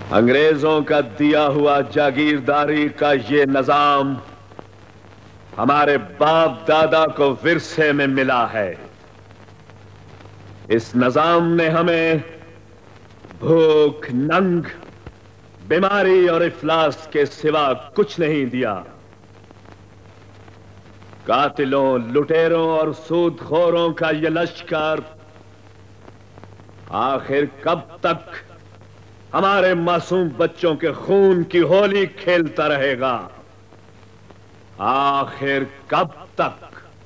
अंग्रेजों का दिया हुआ जागीरदारी का ये निजाम हमारे बाप दादा को विरसे में मिला है। इस निजाम ने हमें भूख, नंग, बीमारी और इफलास के सिवा कुछ नहीं दिया। कातिलों, लुटेरों और सूदखोरों का यह लश्कर आखिर कब तक हमारे मासूम बच्चों के खून की होली खेलता रहेगा? आखिर कब तक?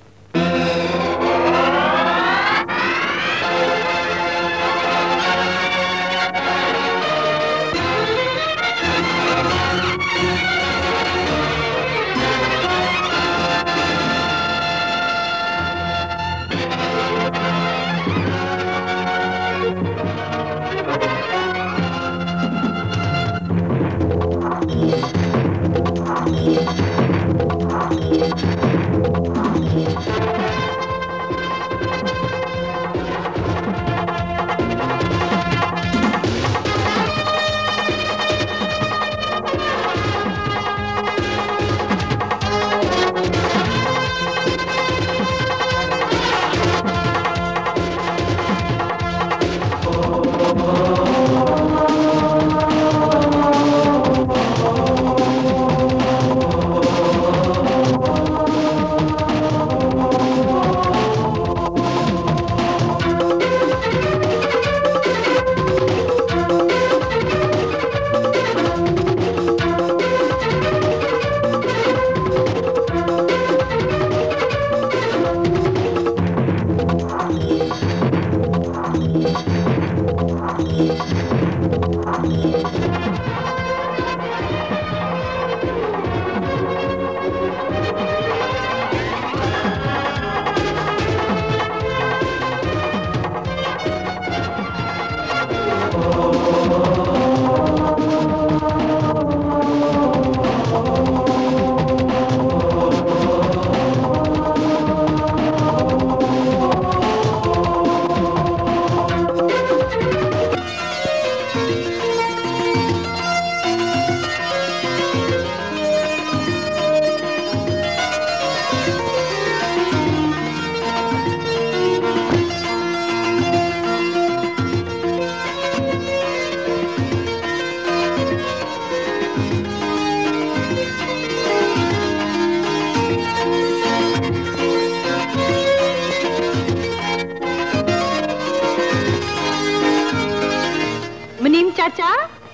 चाचा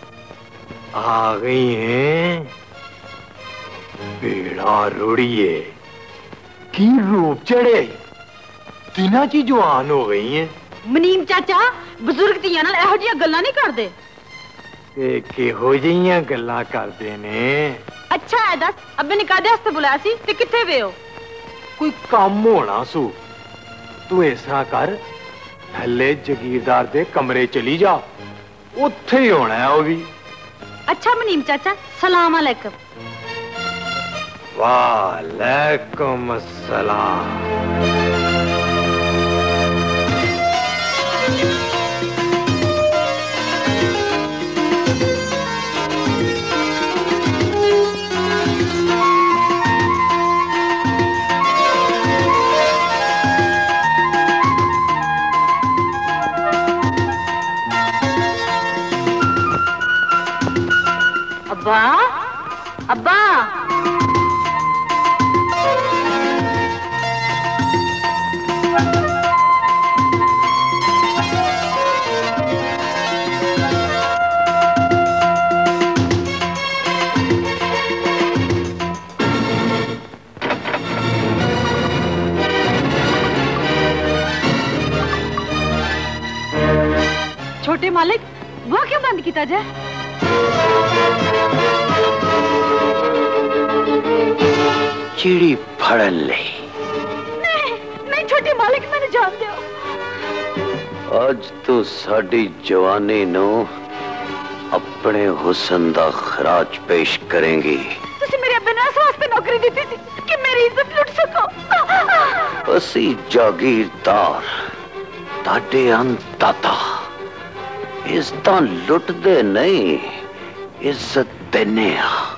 आ गई हैं। बेड़ा रुड़िए की रूप चढ़े तिना ची जवान हो गई हैं। मनीम चाचा बुजुर्ग धीआं नाल इहो जिहियां गल्लां नहीं करदे। ते किहो जिहियां गल्लां करदे ने? अच्छा है दस अब्बे ने कादे वास्ते बुलाया सी ते कित्थे वे हो? कोई काम होना सू। तू ऐसा कर थल्ले जगीरदार दे कमरे चली जा, उत्थे ही होना है वो भी। अच्छा मनीम चाचा सलाम अलैकुम। वालेकुम अस्सलाम। अब्बा अब्बा छोटे मालिक वो क्यों बंद किया जाए? चिड़ी फड़न ले। नहीं नहीं छोटे मालिक मैंने जान दो। आज तो साड़ी जवानी नो अपने हुस्न दा खराज पेश करेंगी। तुसी मेरे अब्बे ने इस वास्ते नौकरी दी थी कि मेरी इज्जत लुट सको। असी जागीरदार ताडे अन्नदाता इस तां लुटदे नहीं, इज्जत देने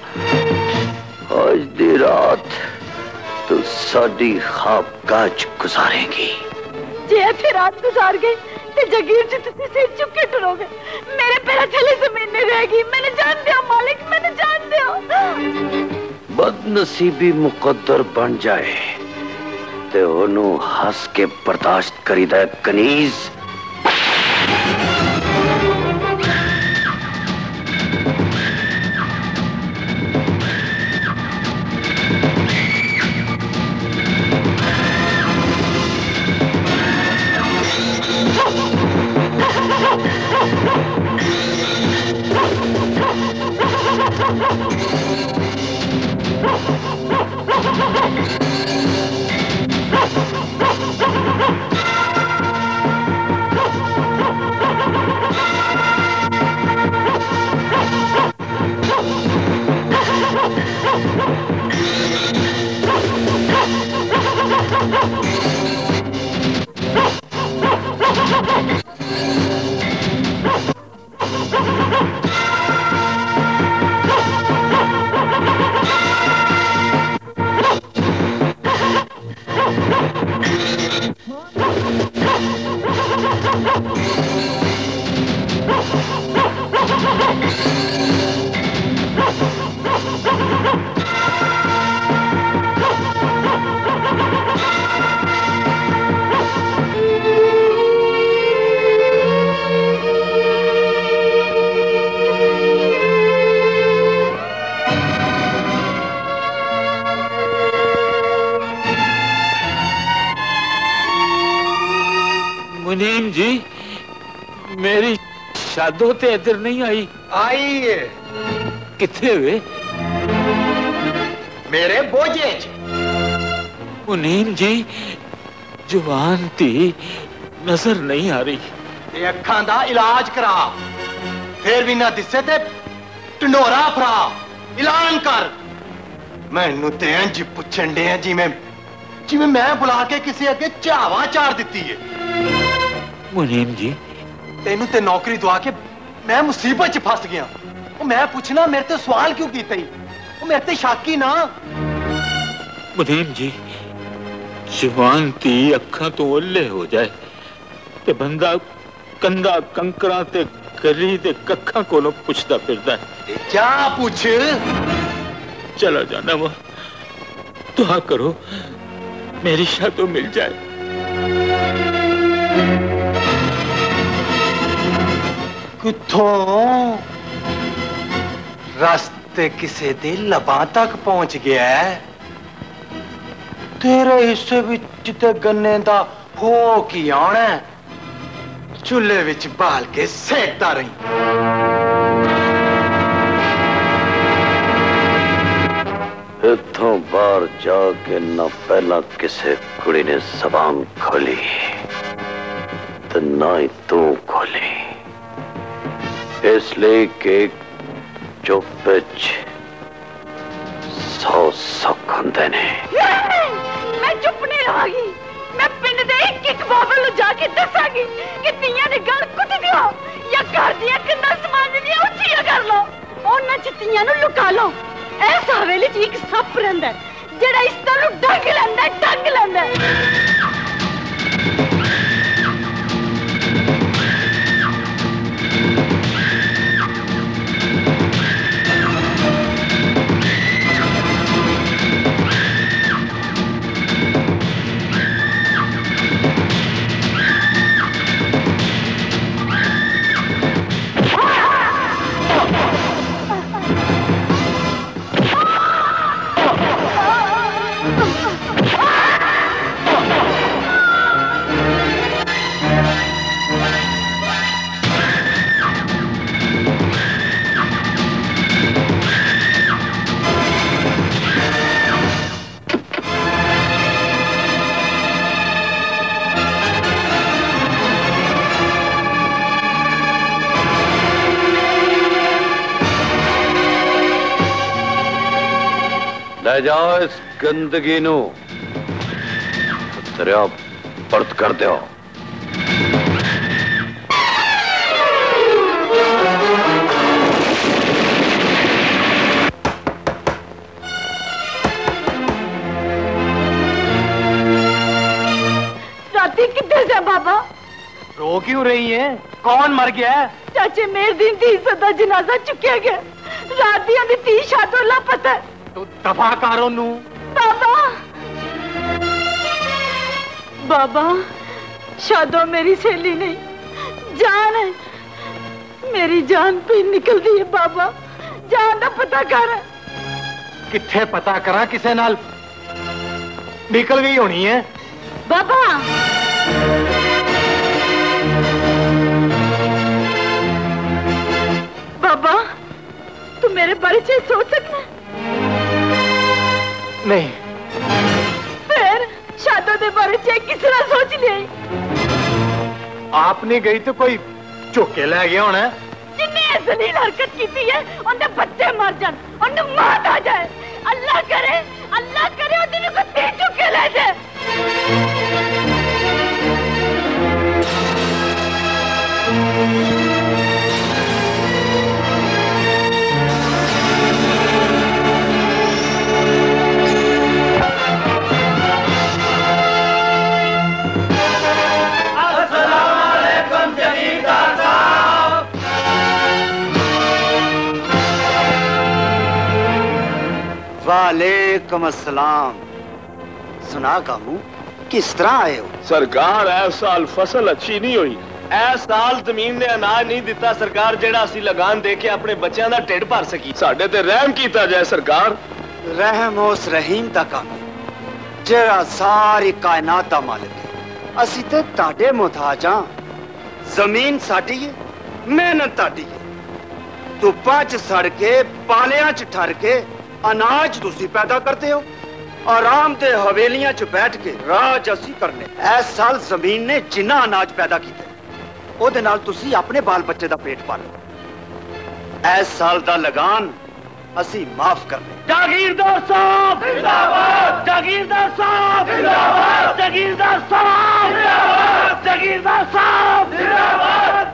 आज दी रात तू साडी खाबगाह गुजारेगी। जे इत्थे रात गुजार गई ते जगीर जी तुसी सिर चुक के टरोगे। मेरे पैर थले जमीन नहीं रहेगी। मैंने जान दिया मालिक, मैंने जान दिया। बदनसीबी मुकद्दर बन जाए ते ओनू हंस के बर्दाश्त करीदा कनीज। मुनीम जी, मेरी शादो ते इधर नहीं आई। आई है। कितने हुए? मेरे बोझे मुनीम जी, जवान थी नजर नहीं आ रही। ते अखां दा इलाज करा, फिर भी ना दिसे ते ढंडोरा फरा, ऐलान कर। मैनू ते इंज पुछन दे जिवें मैं बुला के किसी अगे चावा चार दिती है। मुनीम जी, तेनू ते नौकरी दुआ के मैं मुसीबत च फस गया। मैं पूछना मेरे ते सवाल क्यों कीते? मेरे ते शाकी ना। मुनीम जी, जवान थी अखा तो ओले हो जाए ते बंदा कंधा कंकरा ते गली ते कखा कोलों पुछदा फिरदा है। क्या पूछ? चला जाना वो, दुआ करो मेरी शादो मिल जाए। किथों? रास्ते किसे दे लबां तक पहुंच गया है। तेरे हिस्से विच ते गन्ने दा हो की आना, चूल्हे विच बाल के सेकता रही। इथों बाहर जाके ना पहला किसे कुड़ी ने जबान खोली तो ना ही तू खोली, इसलिए कि चुप 100 सुख होंदे ने। मैं चुप नहीं रहागी। मैं पिंड दे एक बाबल नूं जाके दसांगी कि तियां दे गल कुट दियो या घर दियां किन्ना समान दियां उच्चियां कर लो। उन्हां च तियां नूं लुका लो। इस हवेली च एक सप रहिंदा है जेड़ा इस तरह नूं डंग लैंदा है। ले जाओ इस गंदगी नू दरिया पर्द कर दो। जा बाबा। रो क्यों रही है? कौन मर गया है? चाचे मेरे दिन धी सदा जनाजा चुकिया गया। रात दी आंदी धी शादो लापता है। तू दफा करो नू। बाबा बाबा शादो मेरी सहेली नहीं, जान है। मेरी जान पे निकलती है बाबा। जान का पता कर। किथे पता करा? किसे नाल निकल गई होनी है बाबा। बाबा तू मेरे बारे में सोच सकना? नहीं। फिर शादो दे बारे में किस तरह सोच लिया? आपने गई तो कोई चुके ले गया होना। जिन्हें जलील हरकत की है उनके बच्चे मर जान, उन्हें मौत आ जाए। अल्लाह करे और दिन को तीर चुके ले जाए। वालेकुम अस्सलाम। सुना कामू किस तरह आए हो? सरकार इस साल फसल अच्छी नहीं हुई। इस साल जमीन ने अनाज नहीं दिता सरकार, जेड़ा असी लगान दे के अपने बच्चों का ढिड भर सकी। साडे ते रहम कीता जाए सरकार। रहम उस रहीम दा काम जेड़ा सारी कायनात दा मालिक है। असी ते ताडे मुहताज हां। जमीन साडी है, मेहनत ताडी है। धुप्पा च सड़ के पालियां च ठर के अनाज तुसी पैदा करते हो। आराम दे हवेलियां च बैठ के राज असी करने। इस साल जमीन ने जिन्ना अनाज पैदा किया ओदे नाल तुसी अपने बाल बच्चे दा पेट पालो। इस साल दा लगान असी माफ करने। जागीरदार साहब जिंदाबाद, जागीरदार साहब जिंदाबाद, जागीरदार साहब जिंदाबाद, जागीरदार साहब जिंदाबाद।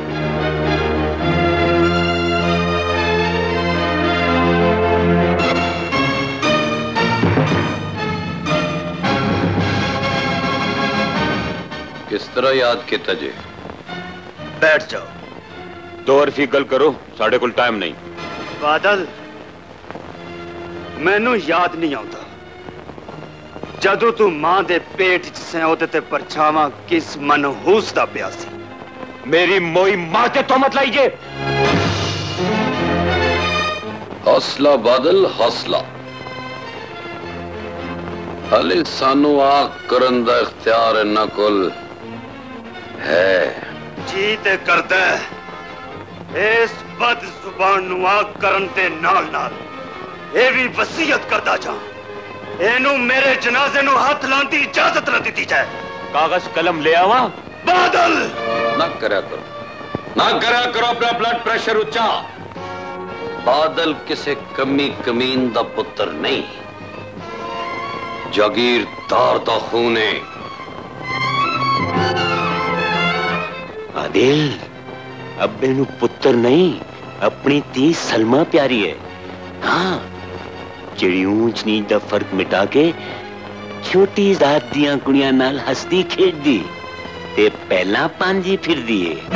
किस तरह याद किया जे? बैठ जाओ। दो हरफी गल करो, साढ़े कोल टाइम नहीं। बादल मैनू याद नहीं आता जदों तू मां दे पेट च से ओदे ते परछावां किस मनहूस दा पिया सी। मेरी मोई मां ते तोहमत लाइए। हौसला बादल हौसला। हले सानू आग करन दा इख्तियार इन्हां कोल है। जी ते करदा इस बद जुबान नू आग करन दे नाल नाल ए भी वसीयत करदा जा एनू मेरे जनाजे नू हाथ लाने की इजाजत न दी जाए। कागज कलम ले आवा। बादल ना करया करो अपना ब्लड प्रेशर ऊंचा। बादल किसे कमी कमीन दा पुत्र नहीं, जागीरदार दा खून है। आदिल अब मैनू पुत्र नहीं, अपनी धी सलमा प्यारी है। हाँ जिहड़ी ऊंच नीच दा फर्क मिटा के छोटी जात दियां कुड़ियां नाल हसदी खेडदी ते पहला पांजी फिरदी है।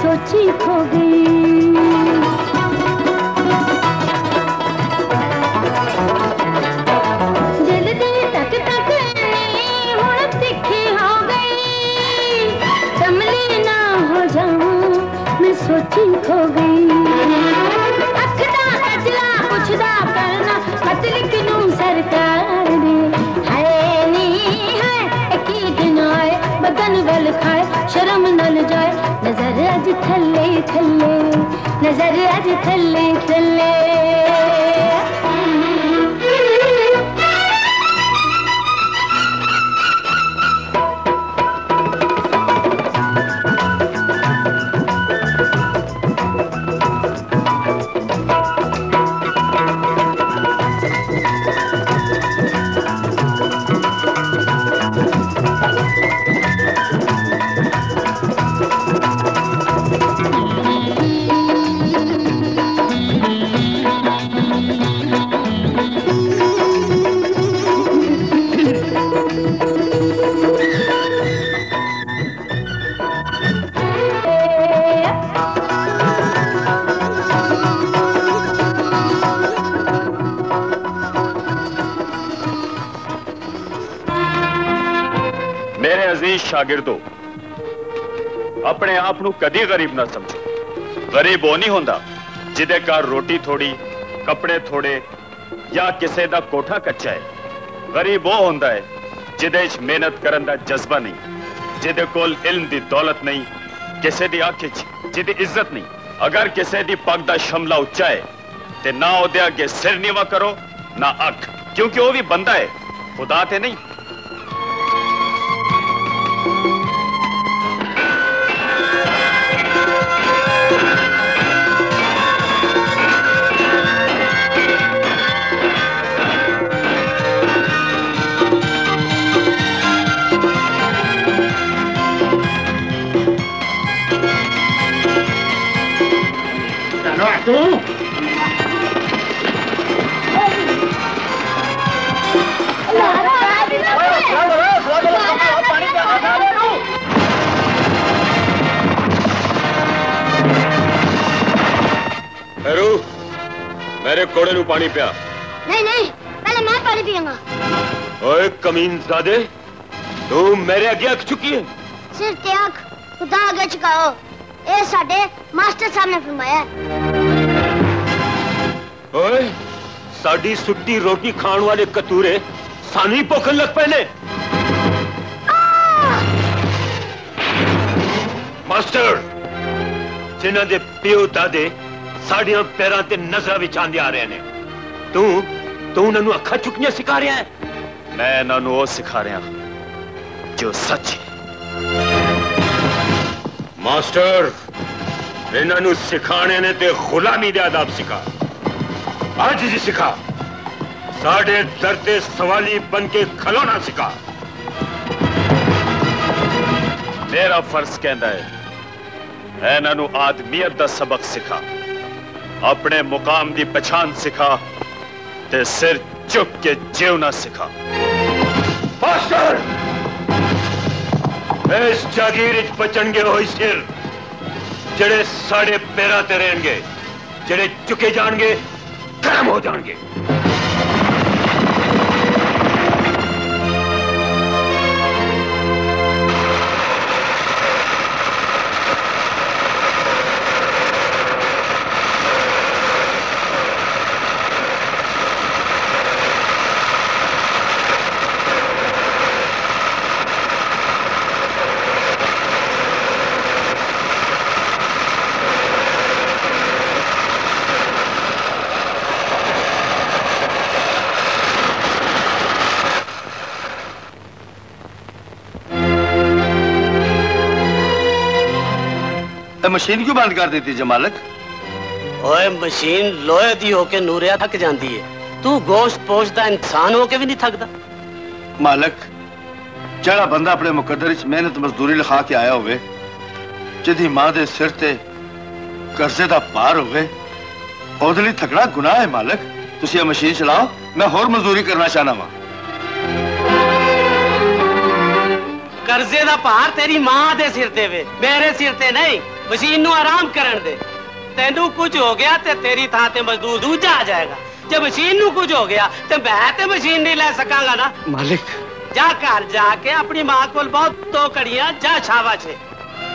सोची खो गई। दिल दी तक तक हुण तिखी हो गई, संभली ना हो जाऊं मैं सोची खो गई। अखदा अजला पुछदा करना खत लिख दूं सरकार ने, है नहीं है की दिन आए बदन वल खाए शर्म नल जाए। नजर अज थले थले, नजर अज थले थले। शागिर्दो, अपने आप को कदी गरीब ना समझो। गरीब वो नहीं होंदा जिदे घर रोटी थोड़ी, कपड़े थोड़े या किसी का कोठा कच्चा है। गरीब वो होंदा है जिदे च मेहनत करन दा जज्बा नहीं, जिदे कोल इल्म दी दौलत नहीं, किसी दी अख च जिदी इज्जत नहीं। अगर किसी दी पग दा शमला उच्चा है ते ना ओदे अगे सिर नीवा करो ना अख, क्योंकि वो भी बंदा है, खुदा ते नहीं। मेरे कोड़े नू पानी पिया। नहीं नहीं, पहले मैं पानी पियूंगा। ओए कमीनजादे, तू मेरे आगे अख चुकी है। सिर ते अख खुदा आगे चुकाओ, ये साडे मास्टर साहब ने फरमाया। ओए साडी सुट्टी रोटी खान वाले कतूरे सानी भुखन लग पैने। मास्टर, जिन्हां दे प्यो दादे साड़ियां पैरां ते नजरां विच आंदे आ रहे ने, तू उन्हां अखा चुकनियां सिखा रहा है। मैं इन्हां नूं वो सिखा रहा जो सच है। मास्टर, इन्हां नूं सिखाने ने ते गुलामी दे आदाब सिखा, आज जी सिखा, साढ़े दर्दे सवाली बन के खलोना सिखा। मेरा फर्ज कहता है इन्हां नूं आदमियत दा सबक सिखा, अपने मुकाम दी पहचान सिखा ते सिर चुक के जीवना सिखा। मास्टर, इस जागीर च बचणगे होई सिर जेड़े साढ़े पैरां ते रहणगे, जेड़े चुके जाणगे खत्म हो जाणगे। मशीन क्यों बंद कर दी थी मालिक? ओए मशीन लोहे दी होके नूरिया थक जाती है, तू गोश्त पोषदा इंसान होके भी नहीं थकदा। मालिक, जड़ा बंदा अपने मुकद्दर च मेहनत मजदूरी लिखा के आया होवे, जिदी मां दे सिर ते कर्जे दा पार होवे, ओदे लई थकना गुनाह है। मालिक, तुसी ये मशीन चलाओ, मैं होर मजदूरी करना चाहना वा। कर्जे दा पार तेरी मां दे सिर ते वे, मेरे सिर ते नहीं। मशीन नू आराम करन दे। तेनू कुछ हो गया ते तेरी थां ते मजदूर दूजा आ जाएगा। जब मशीन नू कुछ हो गया ते मैं ते मशीन नहीं ले सकांगा ना। मालिक जा घर जाके अपनी मां को बहुत तो कड़ियां जा शाबाश है।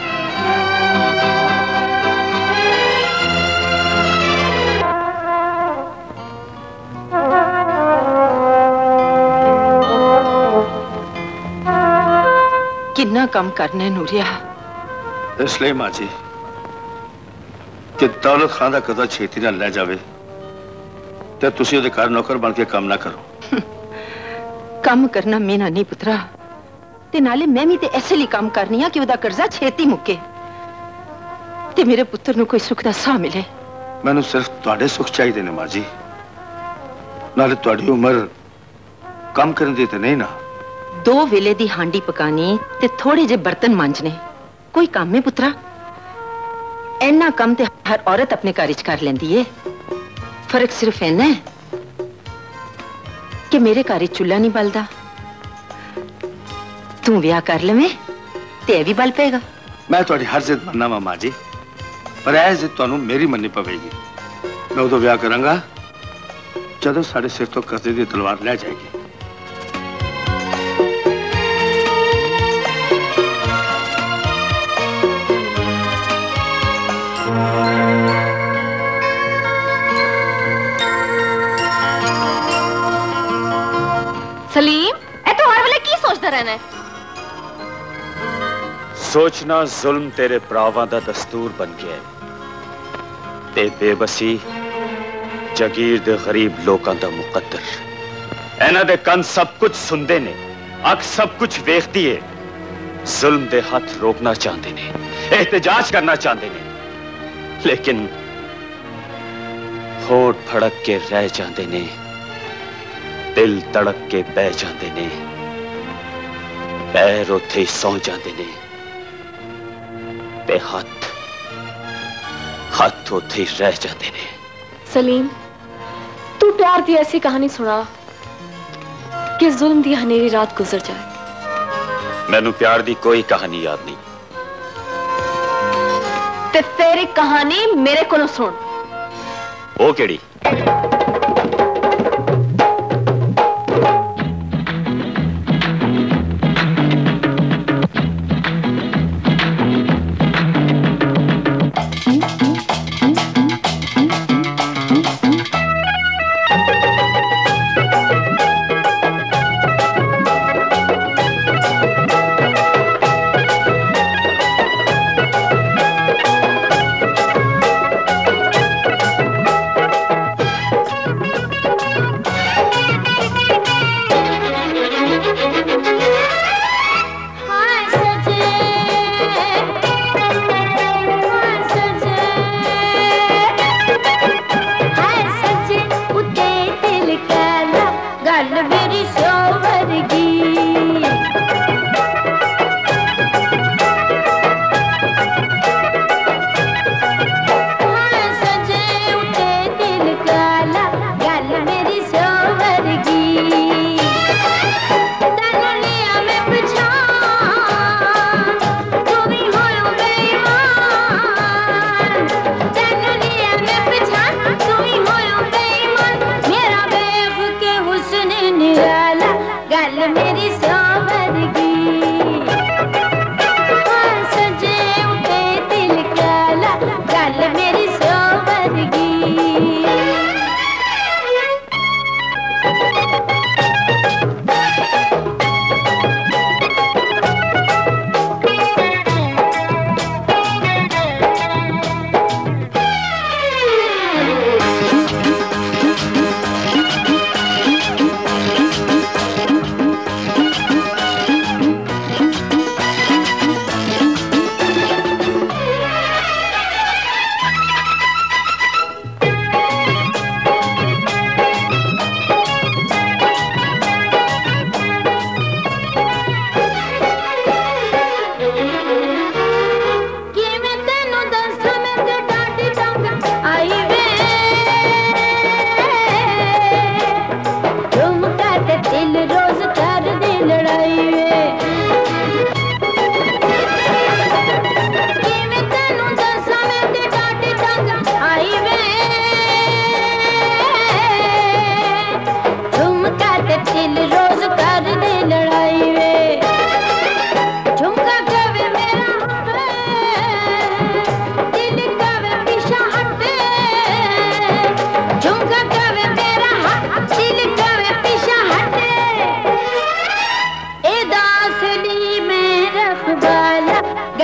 कितना कम करना है नूरिया। इसलिए मां जी कि दौलत खान का कदा छेती ना ले जावे ते तुसी उहदे घर नौकर बन के काम ना करो। काम करना मेना नहीं पुत्रा, ते नाले मैं भी ते ऐसे लिए काम करनी है कि उहदा कर्जा छेती मुके ते मेरे पुत्र नू कोई सुख दा साह मिले। मैनू सिर्फ तुहाडे सुख चाहिए ने मां जी, नाले तुहाडी उम्र काम करन दी ते नहीं ना। 2 वेले दी हांडी पकानी ते थोड़े जे बर्तन मांजने कोई काम है पुत्रा? इन्ना कम ते हर औरत अपने घर च कर लेंदी है। फर्क सिर्फ इन्ना है कि मेरे घर चूल्हा नहीं बलदा। तू ब्याह कर लवे ते भी बल पेगा। मैं तुहाडी हर जिद मनना वा मां जी, पर यह जिद तुहानू मेरी मननी पवेगी। मैं उदों ब्याह करांगा जदों साडे सिर तो कर्जे दी तलवार लै जाएगी। सलीम, ए तो हर वेले की सोचता रहना है? सोचना जुल्म तेरे भरावां दा दस्तूर बन गया है ते बेबसी जगीर दे गरीब लोकां दा मुकद्दर। इन्हां दे कंन सब कुछ सुनदे ने, अख सब कुछ वेखदी है। जुल्म दे हथ रोकना चाहते ने, एहतजाज करना चाहते ने, लेकिन होठ फड़क के रह जाते ने, दिल तड़क के बह जाते ने, पैर उत्थे सौ जाते ने ते हाथ उत्थे रह जाते ने। सलीम, तू प्यार की ऐसी कहानी सुना कि जुल्म दी हनेरी रात गुजर जाए। मैनू प्यार दी कोई कहानी याद नहीं। ते फिर एक कहानी मेरे को सुन। वो केड़ी?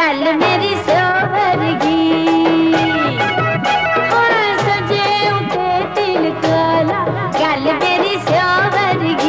गल मेरी सोवरगी सजे उठे तिल काला गल मेरी सोवरगी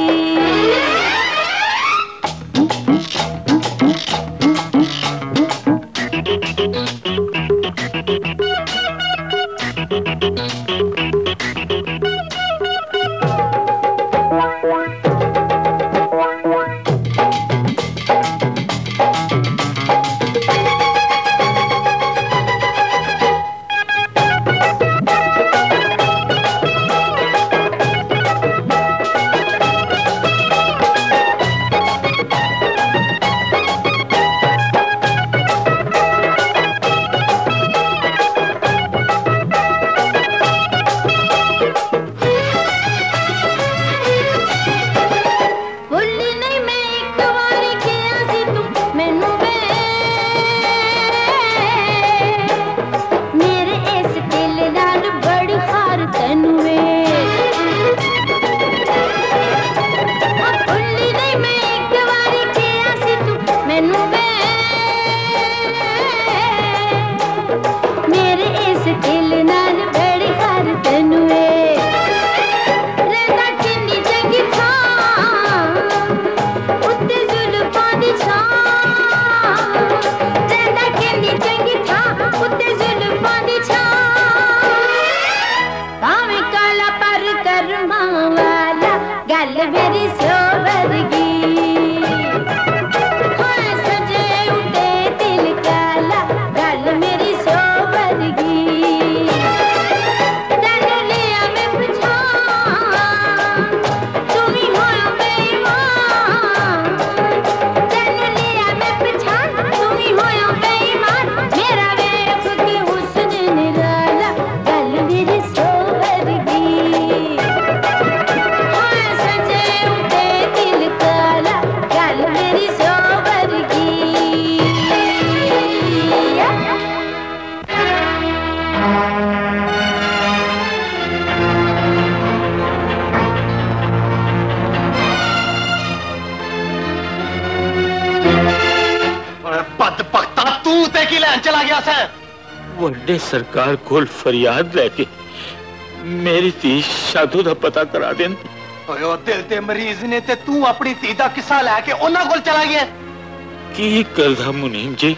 वड्डे सरकार कोल फरियाद लेके मेरी धी शादू दा पता करा देन। ओए दिल दे मरीज ने ते तू अपनी धी दा किस्सा लेके उन्हां कोल चला गया की करदा मुनीम जी?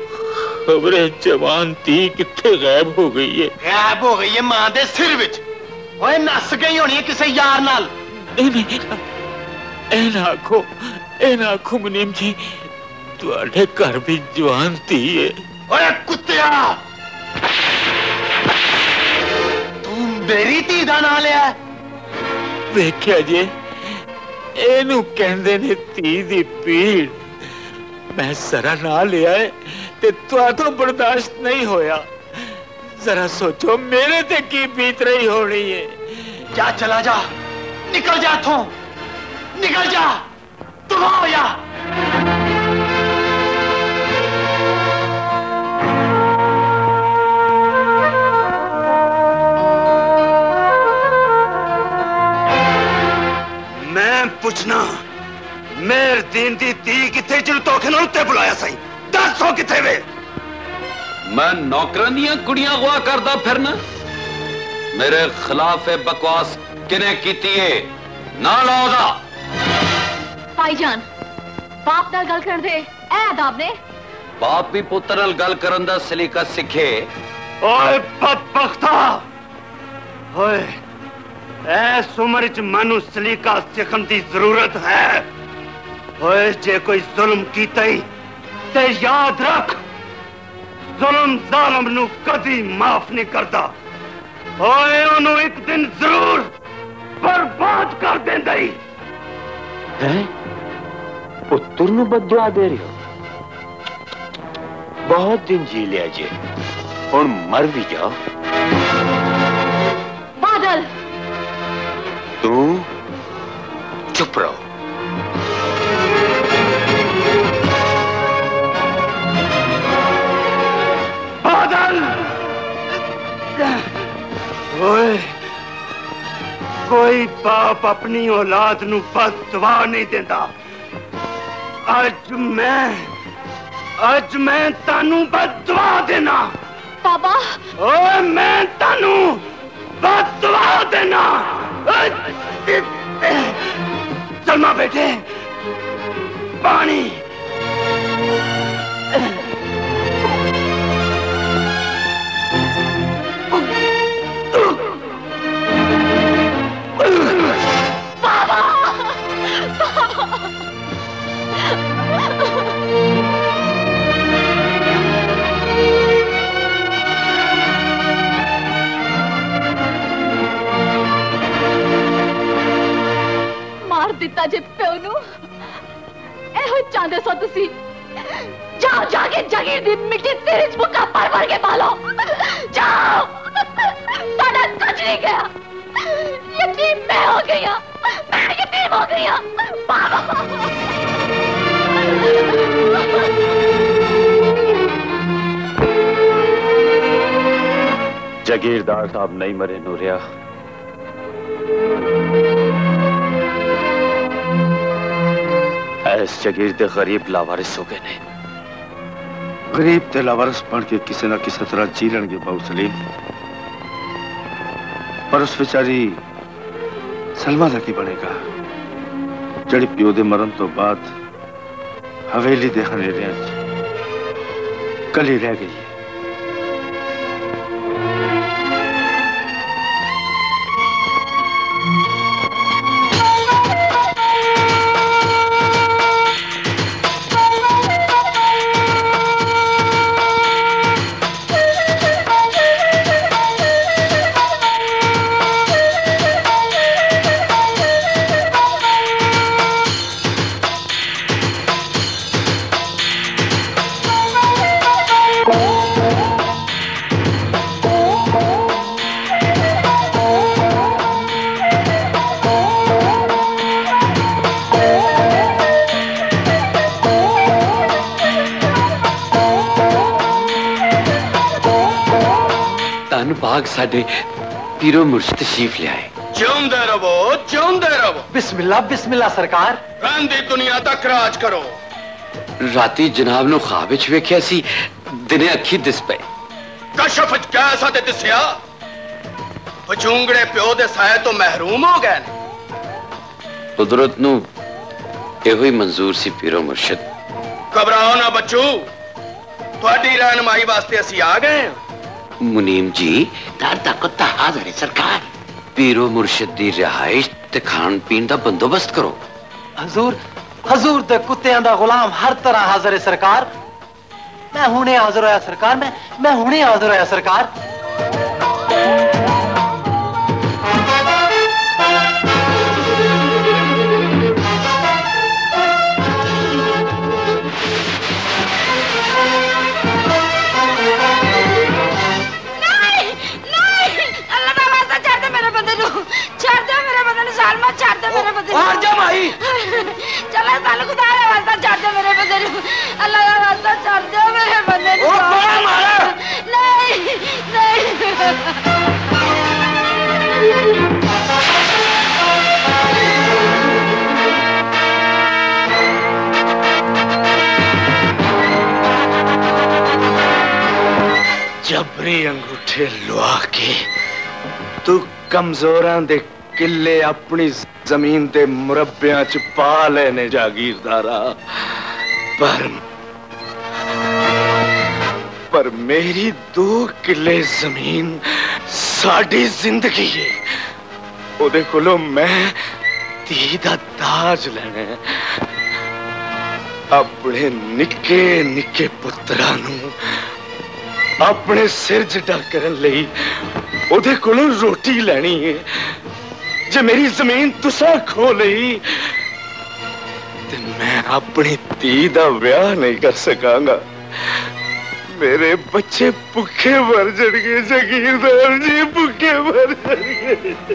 खबरे जवान धी किथे गायब हो गई है? गायब हो गई है मां दे सिर विच। ओए नस गई होनी है किसी यार नाल। नहीं ए ना आखो मुनीम जी, तुहाडे घर भी जवान धी है। ओए कुत्तिया, तू मेरी धी दा नाम लिया? वेख्या जी, एनू कहंदे ने धी दी पीड़। मैं जरा ना लिया है ते तो बर्दाश्त नहीं होया। जरा सोचो मेरे ते की बीत रही होनी है। जा चला जा, निकल जा इथों, निकल जा, तबाह हो जा। मैं पूछना मेर दीन दी धी किथे जिन तोखे नाल उत्ते बुलाया सही? दसो किथे वे? मैं नौकरां दियां कुड़ियां अगवा करदा फिरना? मेरे खिलाफ बकवास किने कीती है? ना लाओदा भाईजान, बाप नाल गल करन दे ए अदाब ने। बाप भी पुत्र नाल गल करन दा सलीका सिखे। ओए बदबख्ता, ओए ऐस उम्र च मानू सलीका सिखन दी जरूरत है। ओए जे कोई जुल्म कीता ही ते याद रख, जुल्म जालिम नू कदी माफ नहीं करता। ओए ओनू एक दिन जरूर बर्बाद कर देंदा ही। हैं? पुत्र नू बददुआ दे रहे हो? बहुत दिन जी लिया जे, हुण मर भी जाओ। बादल, तू चुप रहो। बादल, ओए कोई बाप अपनी औलाद नू बददुआ नहीं देता। आज मैं अज मैं तानू बददुआ देना बाबा। ओए मैं तानू बददुआ देना। सलमा बेटे पानी। बाबा मार दिता जे प्यो नू एहो चाहते सो तुसी। जाओ जाके जगीर दी मिट्टी तेरे मुका पर भर के पालो। जाओ साडा कुछ नहीं गया। यतीम मैं हो गई हूं। मैं यतीम हो गई हूं। बाबा जगीरदार साहब नहीं मरे नूरिया। ऐस जगीर दे गरीब लावारिस हो गए ने। गरीब ते लावारिस बन के किसी ना किसी तरह जी लेंगे बाबू सलीम। पर उस बेचारी सलमा का की बनेगा जड़ी प्यो दे मरण तो बाद हवेली दे हनेरियां कली रह गई है। बाग साडे पीरो मुर्शिद तशरीफ ले आए। जिਉਂਦੇ रहो जिਉਂਦੇ रहो। बिस्मिल्लाह बिस्मिल्लाह सरकार। रंदी दुनिया तक राज करो। राती जनाब नु ख्वाब विच वेख्या सी दिने अखी दिस पे। कशफ च कैसा ते दिसया वजूंगड़े प्यो दे साए तो महरूम हो गए ने। कुदरत नु एहो ही मंजूर सी पीरो मुर्शिद। घबराओ ना बच्चू ਤੁਹਾਡੀ रहनुमाई वास्ते ਅਸੀਂ आ गए हैं। मुनीम जी दर दा कुत्ता हाजिर है सरकार। पीरो मुर्शिद दी रिहाइश ते खान पीन दा बंदोबस्त करो। हजूर हजूर दे कुत्तियां दा गुलाम हर तरह हाजिर है सरकार। मैं हुणे हाजिर होया सरकार। मैं हुणे हाजिर होया सरकार। चला साल खुदा का वास्ता छाड़ दे मेरे बंदे नू। अल्लाह का वास्ता छाड़ दे मेरे बंदे नू। नहीं नहीं जबरी अंगूठे लुआ के तू कमजोरां दे किले अपनी जमीन दे मुरब्बियां च पा लेने जागीरदारा। पर मेरी 2 किले जमीन साडी जिंदगी है। ओदे कोलों मैं धी दा ताज लेना है। अपने निक्के निक्के पुत्रा नू अपने सिर जड़ा करन लई ओदे कोलों रोटी लेनी है। जे मेरी जमीन तुसा खो लई ते मैं अपनी धी दा ब्याह नहीं कर सकांगा। मेरे बच्चे भुखे मर जाएंगे जगीरदार जी, भुखे मर जाएंगे।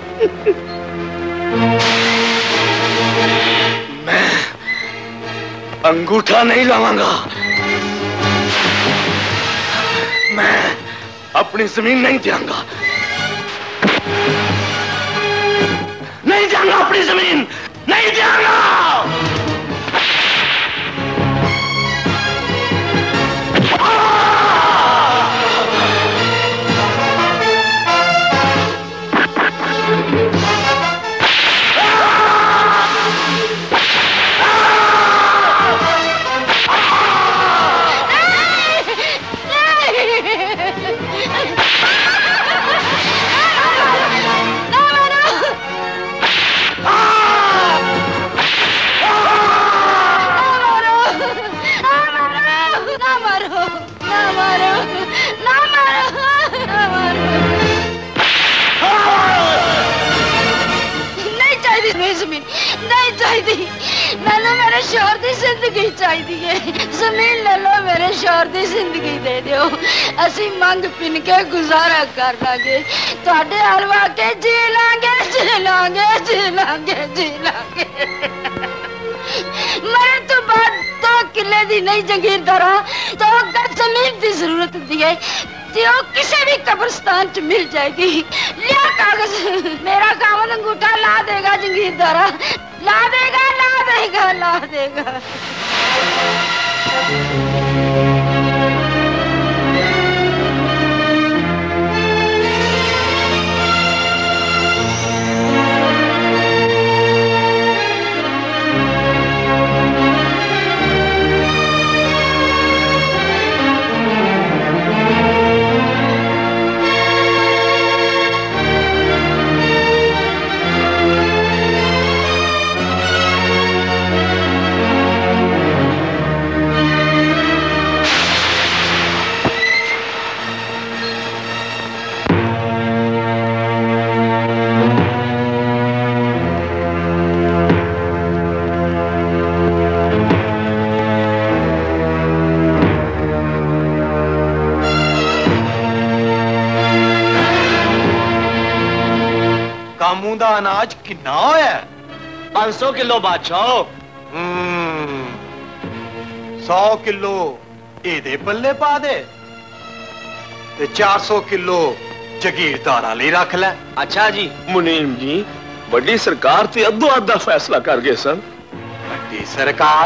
मैं अंगूठा नहीं लावांगा। मैं अपनी जमीन नहीं देंगा। नहीं देंगा अपनी जमीन, नहीं देंगा। शौहर दी जिंदगी चाहिए। जमीन ले लो, मेरे शौहर दी जिंदगी दे दो। असी मंग पिन के गुजारा कर लांगे, तुहाडे हलवा के जी लांगे, जी लांगे, जी लांगे, जी लांगे। मरण तो बाद 2 किले दी नहीं जगीरदारा, तो जमीन की जरूरत दी है, तो किसी भी कब्रिस्तान च मिल जाएगी। लिया कागज, मेरा कागज अंगूठा ला देगा जगीरदारा, ला देगा, ला देगा, ला देगा। दा अनाज कितना होया? 500 किलो बादशाह। 100 किलो एदे पल्ले पा दे ते 400 किलो जगीरदारा ले रख ले। अच्छा जी। मुनीम जी, बड़ी सरकार ते अद्धो अद्धा फैसला कर गए सन। बड़ी सरकार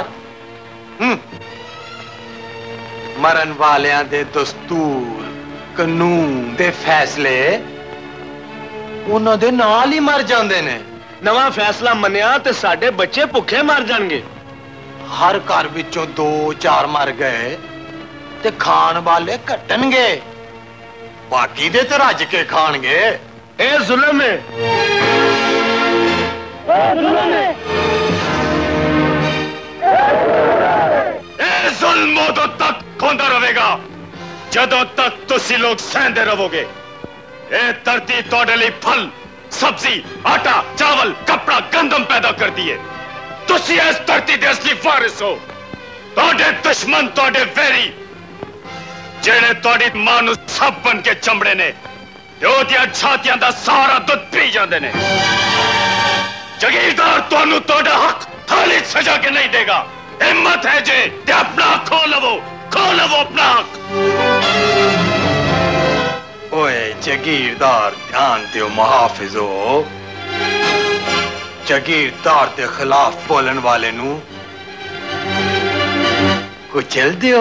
मरन वालियां दे दस्तूर कानून दे फैसले उन्हां दे नाल ही मर जांदे ने। नवा फैसला मनिया ते साडे बच्चे भुखे मर जाणगे। हर घर विचों 2-4 मर गए ते खान वाले घटणगे, बाकी दे ते रज के खाणगे। ए जुल्म है, जुल्म उदों तक होंदा रहेगा जदों तक तुसी लोग सहंदे रहोगे। ए धरती तुहाडे लई फल, सब्जी, आटा, चावल, कपड़ा, गंदम पैदा करती है। तुसी इस धरती दे असली वारिस हो। तुहाडे दुश्मन, तुहाडे वैरी जेड़े तुहाडी मां नूं सब बन के चमड़े ने, ओदियां छातियां दा सारा दुध पी जांदे ने। जगीरदार तुहानूं तुहाडा हक थाली सजा के नहीं देगा। हिम्मत है जे ते अपना खो लवो अपना हक। ओए जगीरदार, ध्यान दियो मुहाफिजो, जगीरदार के खिलाफ बोलन वाले नू कुचल दियो।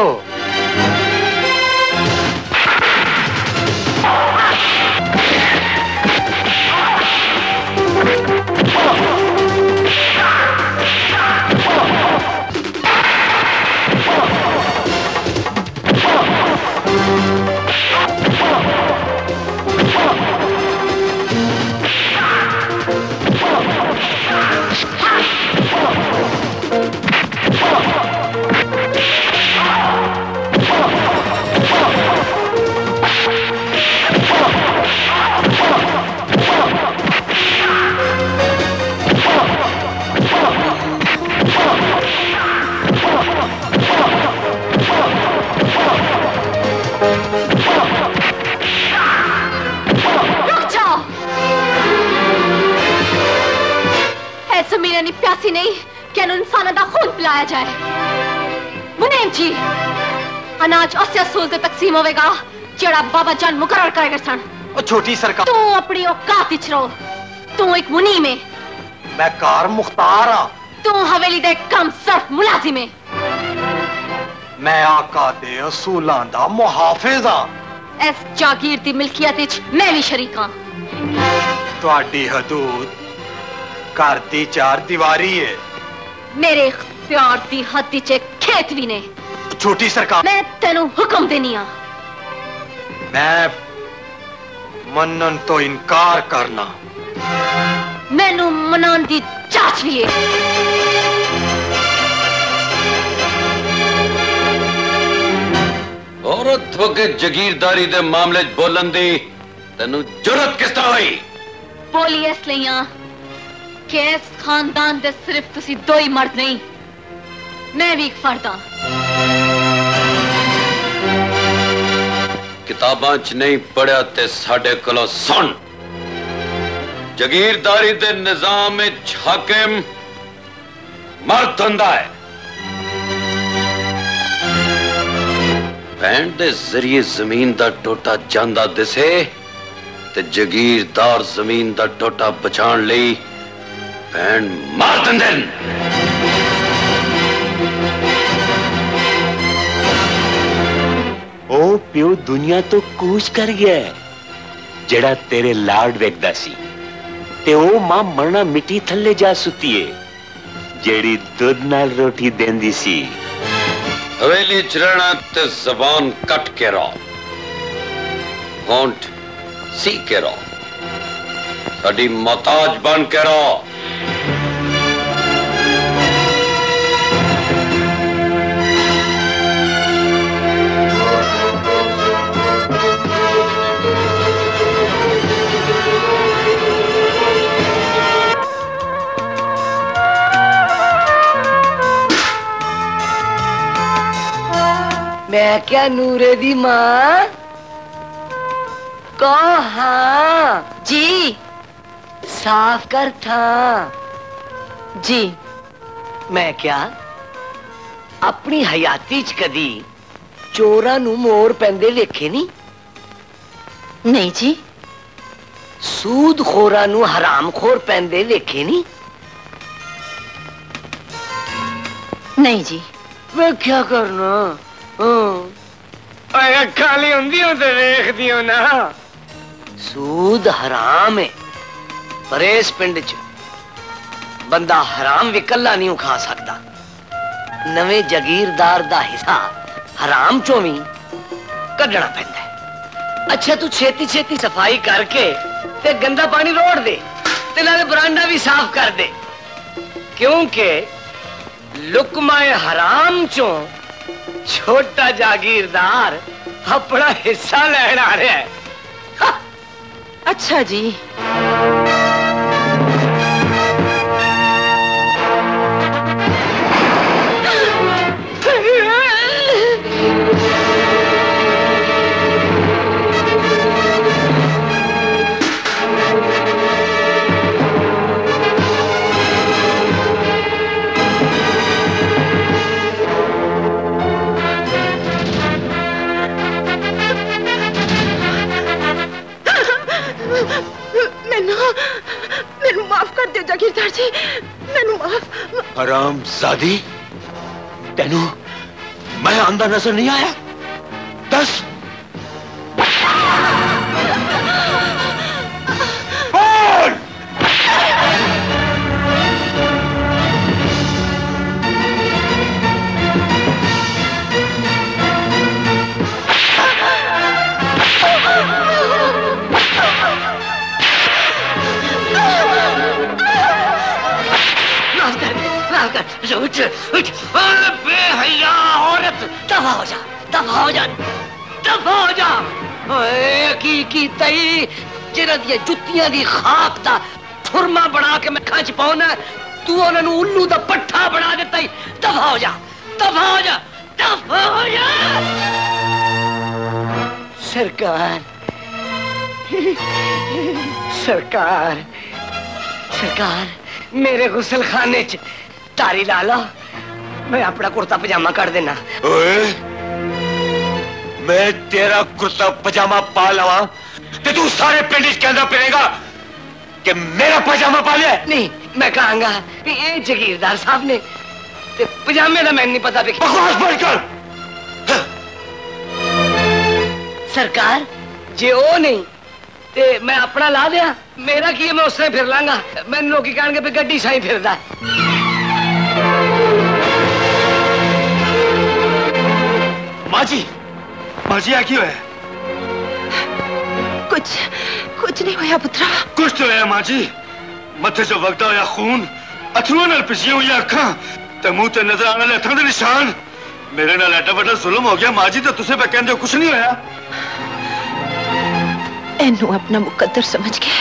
ज़मीन नहीं प्यासी नहीं कि इंसान का खून पिलाया जाए। मुनीम जी, अनाज उस असूल से तकसीम होगा जेड़ा बाबा जान मुकर्रर करेगा सन। छोटी सरकार, तू अपनी औकात विच रहो। तू एक मुनीम है, मैं कार मुख्तार हाँ। तू हवेली दे कम सर्फ मुलाजिम है। मैं आका दे असूलां दा मुहाफिज हाँ। इस जागीर दी मिल्कियत विच मैं भी शरीक हाँ। तुहाडी हदूद घर दी 4 दीवारी है। मेरे इख्तियार दी हद विच खेत भी ने। छोटी सरकार, मैं तेनू हुक्म देनी हाँ। मैं मनन तो इनकार करना। मैनू मनान दी जांच भी है। औरत होके जगीरदारी दे मामले बोलन दी तेनू जुरत किस तरह हुई? बोली इसलिए कि इस खानदान दे सिर्फ तुसी 2 ही मर्द नहीं, मैं भी एक फर्द हां। किताबां च नहीं पढ़िया ते साडे कोलों सुन। जगीरदारी दे निजाम विच हाकिम मर्द हुंदा है। भैन दे जरिए जमीन दा टोटा जांदा दिसे ते जगीरदार जमीन दा टोटा बचाण लई भैन मार दिंदे न। ओ प्यो दुनिया तो कूच कर गया है जेड़ा तेरे लाड वेखदा सी ते ओ मां मरना मिट्टी थल्ले जा सुती है जेड़ी दूध नाल रोटी देंदी सी। हवेली च रहना ते जबान कट के रहो, होंठ सी के रहो, साडी मोहताज बन के रहो। मैं क्या नूरे दी मां कहा जी साफ कर था जी। मैं क्या अपनी हयाती च कदी चोरां नू मोर पैंदे वेखे नहीं? नहीं जी। सूद खोरां नू हराम खोर पैंदे वेखे नहीं? नहीं जी। वे क्या करना खाली होंदियों ते देखदियों ना। सूद हराम है पर इस पिंड च बंदा हराम भी कल्ला नहीं खा सकता। नवे जगीरदार दा हिस्सा हराम चों भी कढ़ना पैंदा है। अच्छा तू छेती छेती सफाई करके ते गंदा पानी रोड़ दे ते नाले बरांडा भी साफ कर दे, क्योंकि लुकमाए हराम चों छोटा जागीरदार अपना हिस्सा लेना आ रहा है। हाँ। अच्छा जी। जागीरदार जी मैनू माफ। हराम जादी तेनू मैं आंदा नजर नहीं आया? दस बोल। उठ उठ बेहया औरत दफा हो जा, दफा हो जा, दफा हो जा। की तई जिन्हां दी जुत्तियां दी खाक दा थुरमा बना के मैं खंच पाउना, तू उन्हां नू उल्लू दा पट्ठा बना देता ही। दफा हो जा, दफा हो जा, दफा हो जा। सरकार सरकार सरकार मेरे गुसल खाने च तारी ला लो, मैं अपना कुर्ता पजामा कर देना। ओए, मैं तेरा कुर्ता पजामा पा लवा ते तू सारे पिंड के अंदर फिरेगा कि मेरा पजामा पा लिया? नहीं, मैं कहूंगा ये जगीरदार साहब ने ते पजामे का मैंने नहीं पता। बकवास बंद कर। सरकार जे ओ नहीं ते मैं अपना ला दिया, मेरा की है, मैं उससे फिर लांगा। मैंने लोग कहेंगे भी गड्डी साई फिरदा। माँ जी आ क्यों है? कुछ नहीं होया पुत्रा। कुछ तो है माँ जी, मथे जो वगदा होया खून, अथरुआं नाल पिछियां हुई अखां ते मुंह ते नजर आने वाले हत्थां दे निशान। मेरे नाल एडा बड़ा जुल्म हो गया माँ जी, तो तुसे पे कहंदे कुछ नहीं होया। एनू अपना मुकद्दर समझ के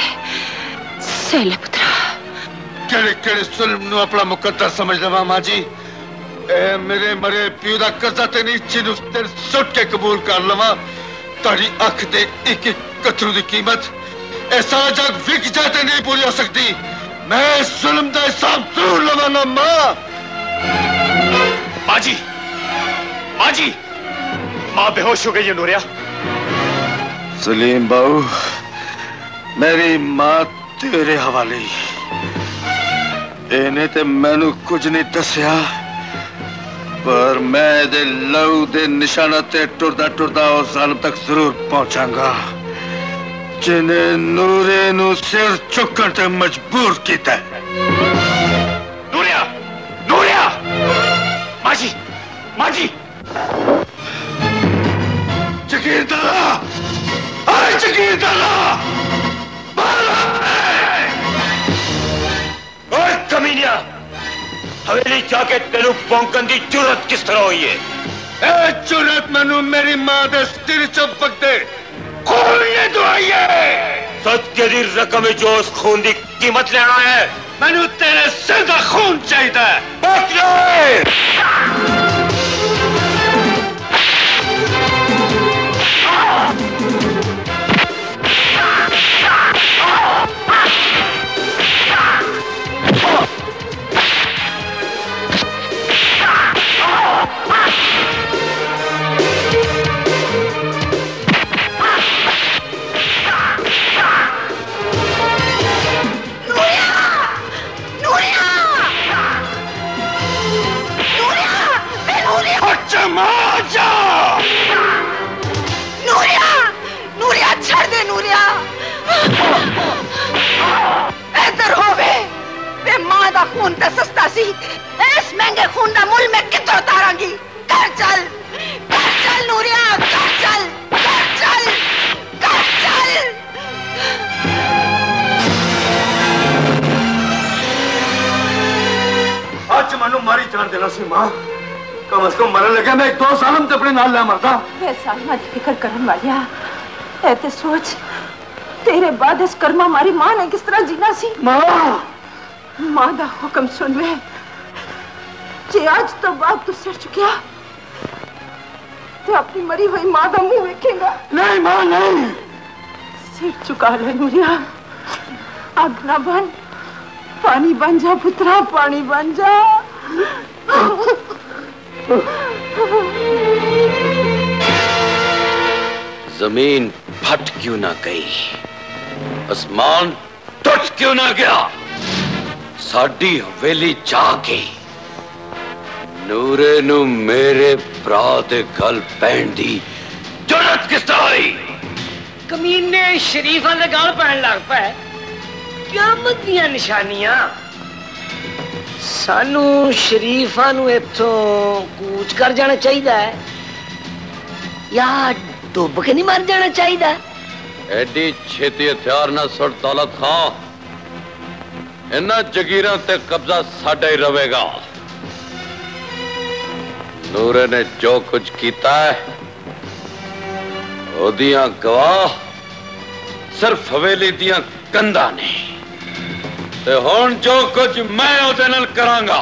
सहले पुत्रा। केड़े केड़े जुल्म नू अपना मुकद्दर समझ लवा माँ जी? ए मेरे मरे प्यू का कर्जा ते नहीं जिन्हों तेरे सुट के कबूल कर लवा तारी अख दे एक एक कतरू की कीमत ए सारा जग विक जाते नहीं पूरी हो सकती। मैं जुल्म का हिसाब जरूर लवाना मां। माँ जी, माँ जी, माँ बेहोश हो गई है नूरिया। सलीम बाबू मेरी मां तेरे हवाले इन्हें ते मैनू कुछ नहीं दसिया पर मैं दे लहू दे निशाना ते टुरदा टुरदा उस जालिम तक जरूर पहुंचांगा जिन्हें नूरे नू सिर चुकन ते मजबूर कीता। नूरिया, नूरिया, माँ जी, माँ जी। जगीरदारा, अरे जगीरदारा, ओए कमीनिया, हवेली जाके तेनू भौंकन की जुर्रत किस तरह हुई है? ए जुर्रत मैनू मेरी मां दे सिर च पकड़े खून ने दुआई है। सत्य दी रकम जो उस खून की कीमत लेना है। मैनू तेरे सिर दा खून चाहिए। नूरिया, नूरिया छड़ दे नूरिया। इधर होवे ते मां दा खून ते सस्ता सी। इस महंगे खून दा मुल मैं कित्थों उतारांगी? घर चल नूरिया, घर चल, घर चल, घर चल। आज मनु मारी जान देना सी मां। कम से कम मरन लगे मैं एक दो सालम ते अपने नाल ले मरदा। वे सालमा दी फिक्र करन वालिया ऐ ते सोच तेरे बाद इस कर्मा मारी मां ने किस तरह जीना सी। मां दा हुक्म सुन ले जे आज तो बाद तू सिर चुकिया तो अपनी मरी हुई मां दा मुंह देखेगा। नहीं मां नहीं, सिर चुका ले नूरिया। आग ना बन, पानी बन जा पुत्रा, पानी बन जा। जमीन फट क्यों ना गई, आसमान टूट क्यों ना गया, साडी हवेली जाके नूरे नू मेरे भरा दे गल पैण दी जुर्रत किस तरह आई? कमीने शरीफा दे गल पैण लग पे। क़यामत दियां निशानियां सानू शरीफा नू इत्थों कूच कर जाना चाहिए या डुब के नहीं मर जाना चाहिए? एडी छेती हथियार ना सुट दौलत खां, इन्हां जगीरां ते कब्जा साडा ही रहेगा। नूरे ने जो कुछ किया है ओदियां गवाह सिर्फ हवेली दियां कंधां ने ते हुण जो कुछ मैं ओदे नाल करांगा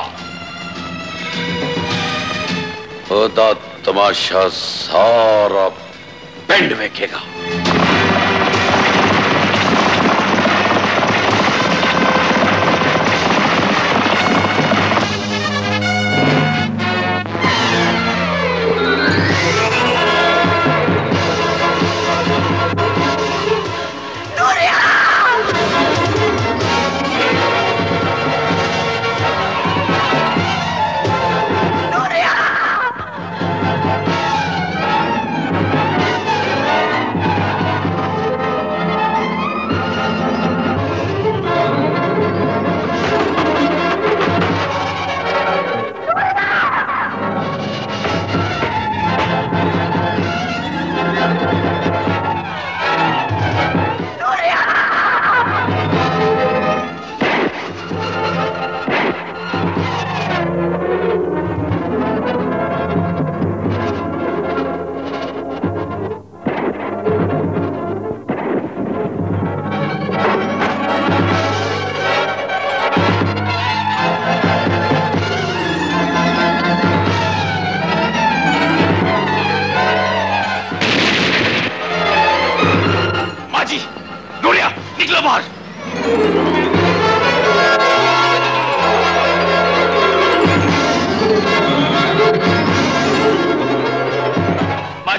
ओदा तमाशा सारा पिंड वेखेगा।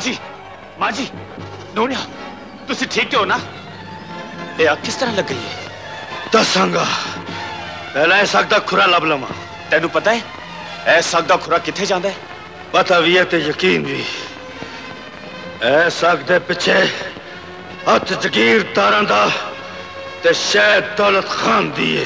जी, माँ जी, नूरिया, तुसी ठीक तो हो ना? ये आग किस तरह लग गई है? दसांगा पहला इस अग दा खुरा लब लवा। तेनू पता है इस अग दा खुरा किथे जांदा है? पता भी है ते यकीन भी। इस अग दे पिछे हथ जगीरदारां दा ते शहद दौलत खान दी है।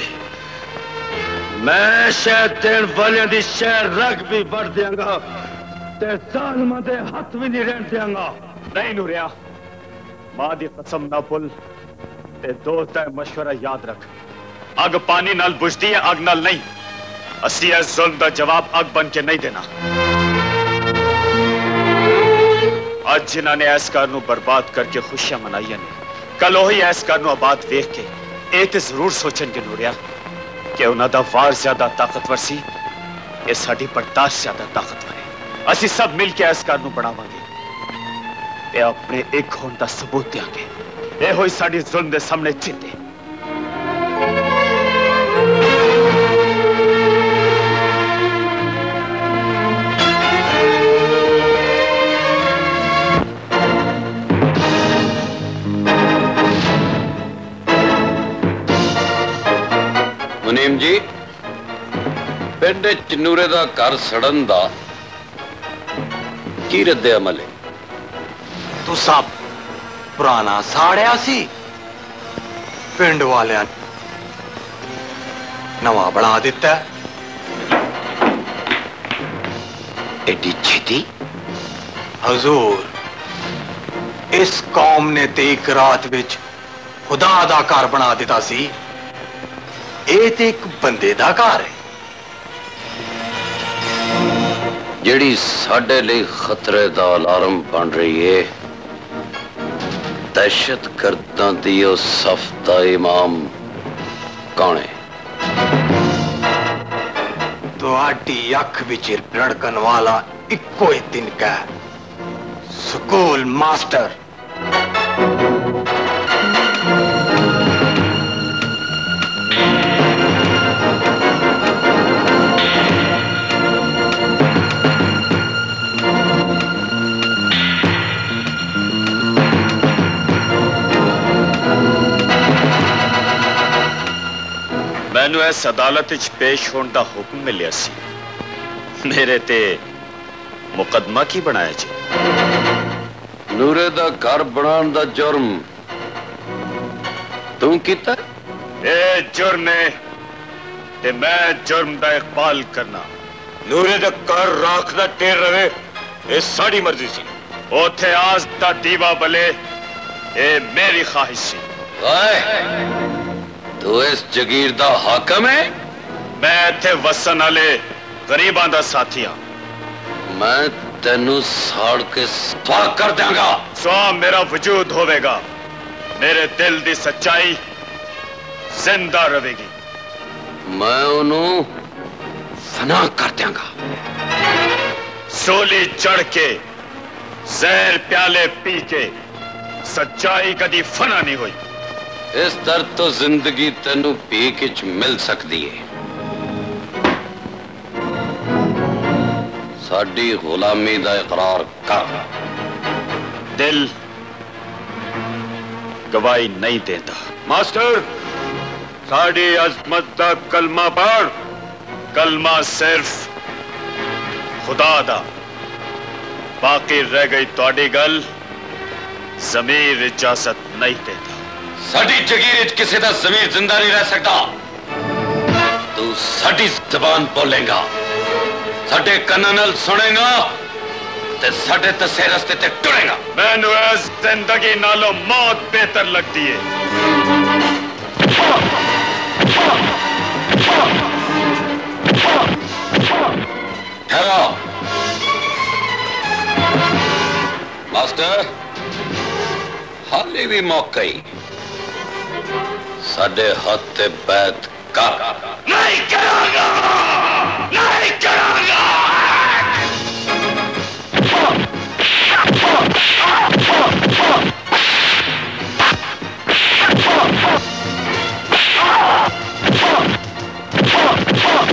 मैं शहद देन वालियां दी शहर रग भी बढ़ दियांगा ते जालिमां दे हथ भी नहीं रहन दियांगा। नहीं नूरिया, मां दी कसम ना भुल ते दोस्त दा मशवरा याद रख। अग पानी नाल बुझदी है, अग नाल नहीं। असी इस जुल्म दा जवाब अग बन के नहीं देना। आज जिन्हां ने इस घर नूं बर्बाद करके खुशियां मनाइयां ने, कल वही इस घर नूं आबाद वेख के ये ते जरूर सोचणगे नूरिया कि उन्हां दा वार ज्यादा ताकतवर सी, ये साडी बर्दाश्त ज्यादा ताकतवर है। असी सब मिल के इस घर नूं बनावांगे ते अपने एक होने दा सबूत देंगे। ये होई साडी जुल्म दे सामने चिंते। मुनीम जी, पिंड च नूरे दा घर सड़न दा की रद्दे अमल है? तू सब पुराना साड़िया सी, पिंड वालियां नवा बना दिता। एडी छेती? हजूर, इस कौम ने ते एक रात विच खुदा दा घर बना दिता सी। ये ते एक बंदे दा घर है। जेड़ी साडे लिए खतरे दा अलार्म बन रही है, दहशत गर्दां दी ओ सफ दा इमाम कौन है? तुहाडी अख विच रड़कन वाला इक्को ही तिनका है, स्कूल मास्टर। मैनू इस अदालत च पेश होने का हुक्म मिलिया सी। मेरे ते मुकदमा की बनाया जी? नूरे दा घर बनाने दा जुर्म तू कीता? ए जुर्म है ते मैं जुर्म दा इकबाल करना। नूरे दा घर राख दा टेर रवे, ये साड़ी मर्जी सी। ओथे आज दा दीवा बले, ये मेरी ख्वाहिश सी। तू इस जगीर दा हाकम है? मैं इत्थे वसन वाले गरीबां दा साथी हां। मैं तेनू साड़ के स्वाह कर देंगा। स्वाह मेरा वजूद होवेगा, मेरे दिल दी सच्चाई जिंदा रहेगी। मैं उन्हों फना कर देंगा। सोली चढ़ के जहर प्याले पी के सच्चाई कदी फना नहीं हुई। इस दर्द तो जिंदगी तेनू पी के मिल सकती है। साडी गुलामी दा इकरार कर। दिल गवाही नहीं देता। मास्टर, साड़ी अजमत दा कलमा पढ़। कलमा सिर्फ खुदा दा, बाकी रह गई तोड़ी गल, जमीर इजाजत नहीं देता। साडी जगीर किसी का जमीर जिंदा नहीं रह सकता। तू साडी जबान बोलेगा, साडे कन्नां नाल सुनेगा ते साडे दसे रस्ते ते टुरेगा। मैनू इस जिंदगी नालों मौत बेहतर लगती है। ठहरो मास्टर, हाले भी मौका ही साडे हाथ ते बैत कर। नहीं करांगा, नहीं करांगा।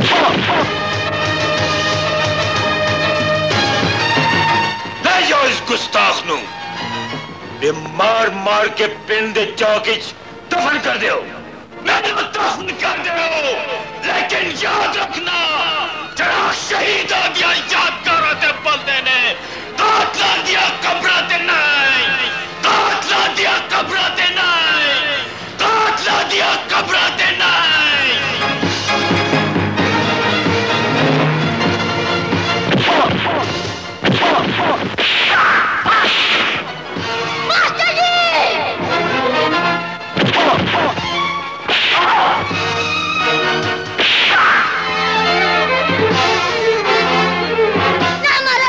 ले जाओ इसको गुस्ताख नू ये मार मार के पिंड दे चौक दफन कर दो। मैंने दफन कर दो, लेकिन याद रखना जरा शहीदा दिया यादगार ते बलदे ने कातला दिया कब्र ते नहीं, कातला दिया कब्र ते नहीं, कातला दिया कब्र ते नहीं। मास्टर जी! ना मारो!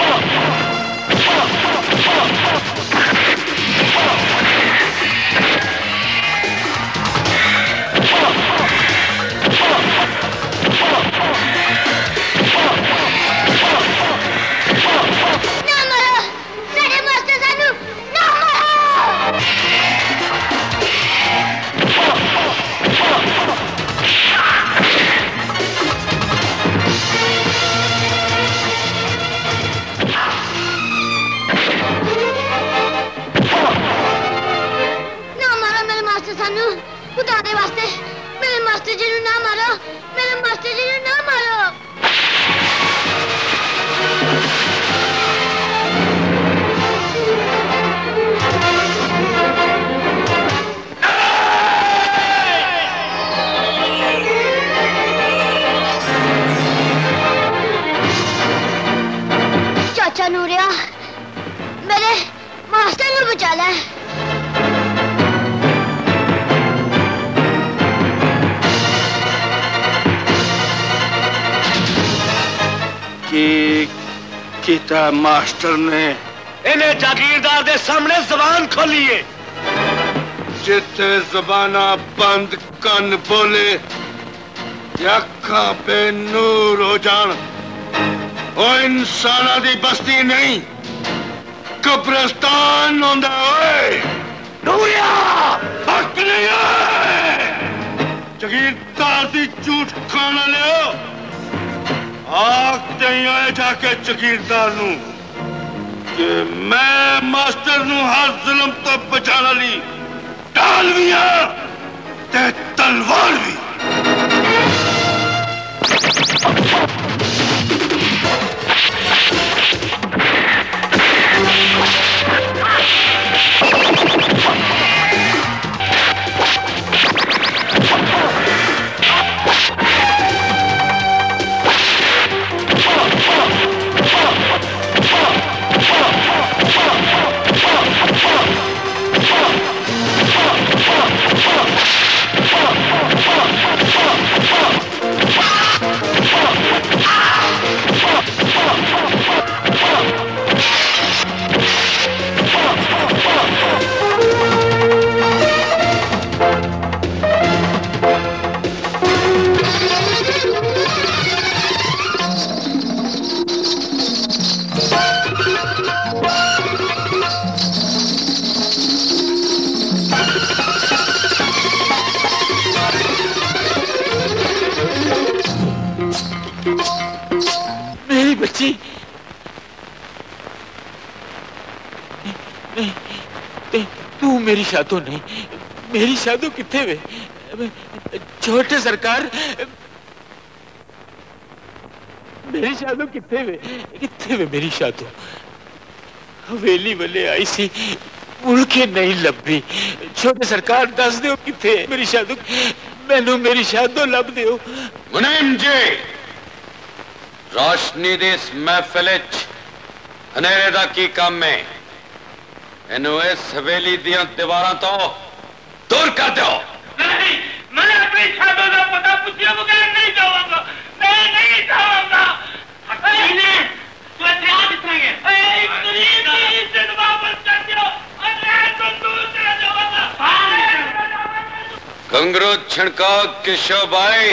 खुदा दे वास्ते मेरे मास्टर जी ना मारो, मेरे मास्टर जी ना मारो। चाचा नूरिया मेरे मास्टर को बचा ले। कीता मास्टर ने इन्हें जागीरदार दे सामने जबान खोली है। जिथे जबाना बंद कन बोले अखा पे नूर हो जान। ओ इंसाना दी बस्ती नहीं कब्रिस्तान होंदा। ओए नूरिया हक नहीं है। जागीरदार दी झूठ खाना लियो। आखते आए जाके जागीरदार नू कि मैं मास्टर नू हर जुल्म तो बचाने ली टालवियां ते तलवार भी। बच्ची नहीं, तू मेरी शादो नहीं, मेरी शादो किथे वे छोटे सरकार, मेरी शादो किथे वे मेरी शादो हवेली वाले आई सी मुड़के नहीं लभी। छोटे सरकार दस दो किथे मेरी शादो, मैनू मेरी शादो लब दो। मुनीम जी रोशनी दे इस महफिल हनेरे दा की काम है। इन्हू इस हवेली दियां दीवारां तो दूर कर दो। नहीं, मैं अपनी शादों का पता पूछे बगैर नहीं जाऊंगा, मैं नहीं जाऊंगा। घुंघरू छिड़काओ किशो भाई।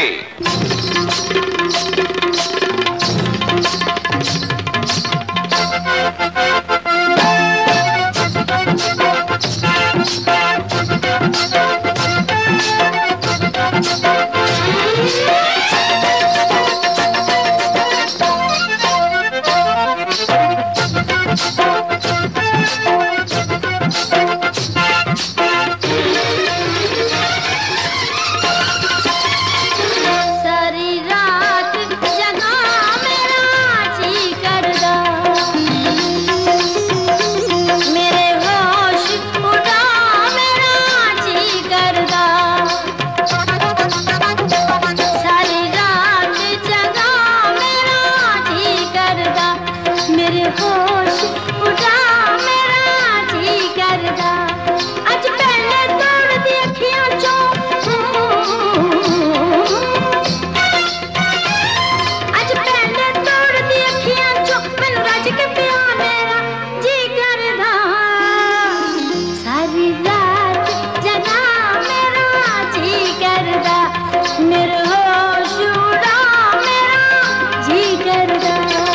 होश उड़ा मेरा जी करदा अज पहले तोड़ दी अखियां चों अज पहले तोड़ दी अखियां चों मैनू रज के पिया मेरा जी करदा सारी रात जगा मेरा जी करदा मेरे होश उड़ा मेरा जी करदा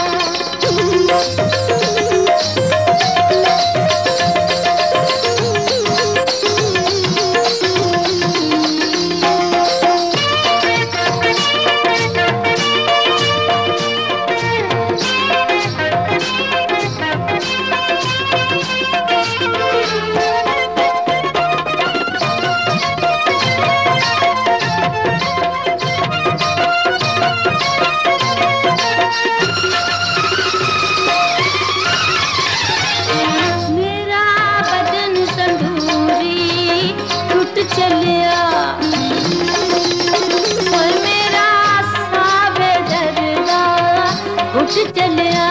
मेरा बदन तंदूरी टूट चलिया और मेरा सावे दर्दा उठ चलिया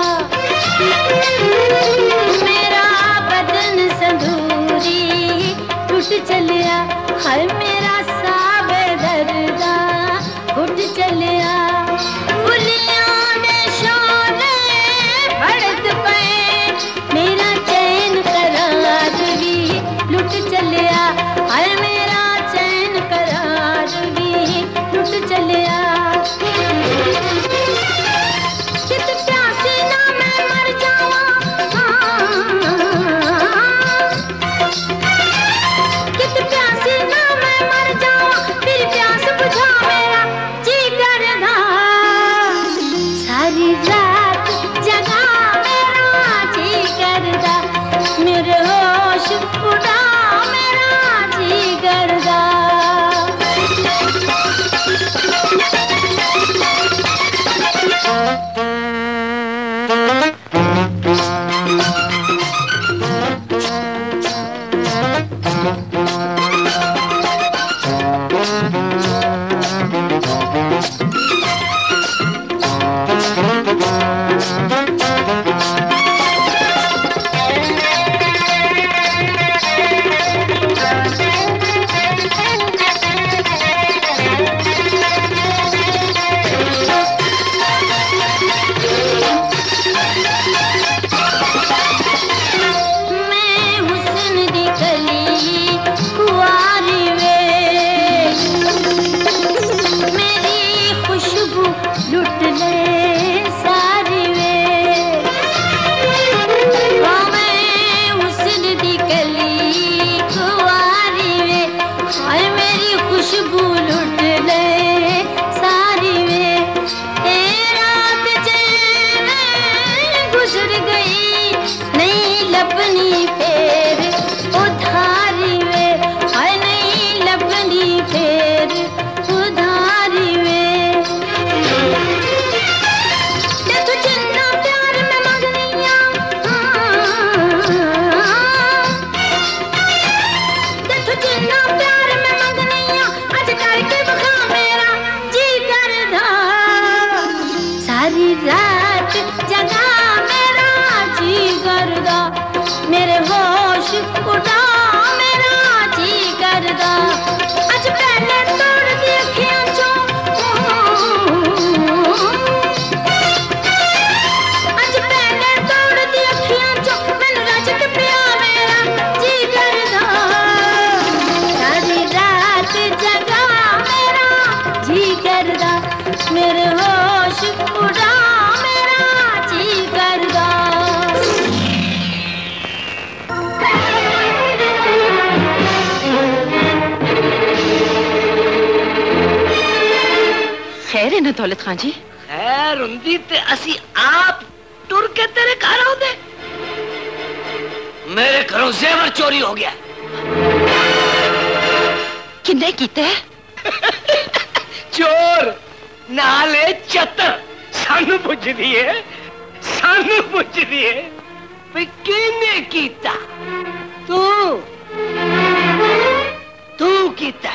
मेरा बदन तंदूरी टूट चलिया हर मेरा सावे दर्दा उठ चलिया बुलियां दे शोले भड़क पे मेरा चैन करार भी लुट चलिया हर मेरा चैन करार भी लुट चलिया कित प्यासी ना मैं मर जावा कित प्यासी ना मैं मर जावा फिर प्यास बुझा मेरा जी करदा सारी रात जगा मेरा जी करदा मेरे होश उड़ा मेरा जी करदा मैं हुस्न दी कली कुआरी वे मेरी खुशबू लुट ले सारी वे हाँ मैं हुस्न दी कली कुआरी वे हाय मेरी खुशबू लुट ले सारी वे रात चैन गुजर गई नहीं लपनी फेर उधारी वे हाय नहीं लपनी फेर उधारी वे ते तू जिन्ना प्यार में मंगनिया ते तू जिन्ना प्यार में मंगनिया अज करके बखा मेरा जी करदा सारी रात जगा मेरा जी करदा मेरे होश उड़ा मेरा जी करदा अज पहले तोड़ दी अखियां चों अज पहले तोड़ दी अखियां चों मैनू रज के पिया मेरा जी करदा सारी रात जगा मेरा जी करदा मेरे होश उड़ा मेरा जी करदा खैर है ना दौलत खान जी? खैर हुंदी ते असी आप टुर के तेरे घर आउंदे मेरे घरों जेवर चोरी हो गया किन्ने कीते चोर नाले चतर सानू पुछदी है भाई किन्ने कीता तू कीता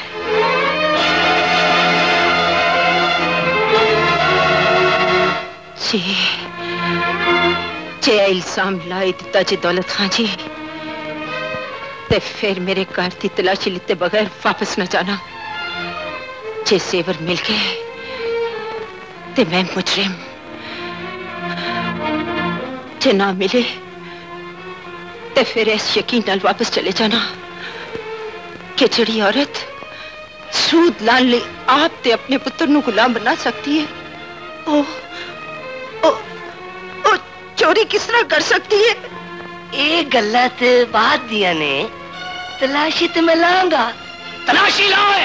जे इल्जाम इल्जाम लाई दिता जी दौलत खां जी, ते फिर मेरे घर की तलाशी लिते बगैर वापस न जाना। जे सेवर मिल गए ते मैं मुजरिम, जे ना मिले ते फिर इस यकीन नाल वापस चले जाना कि जड़ी औरत सूद लान ले आप ते अपने पुत्र नु गुलाम बना सकती है, ओ चोरी किस तरह कर सकती है? ये गल्ला ते बात दिया ने, तलाशी ते मैं लाऊंगा। तलाशी लाओ।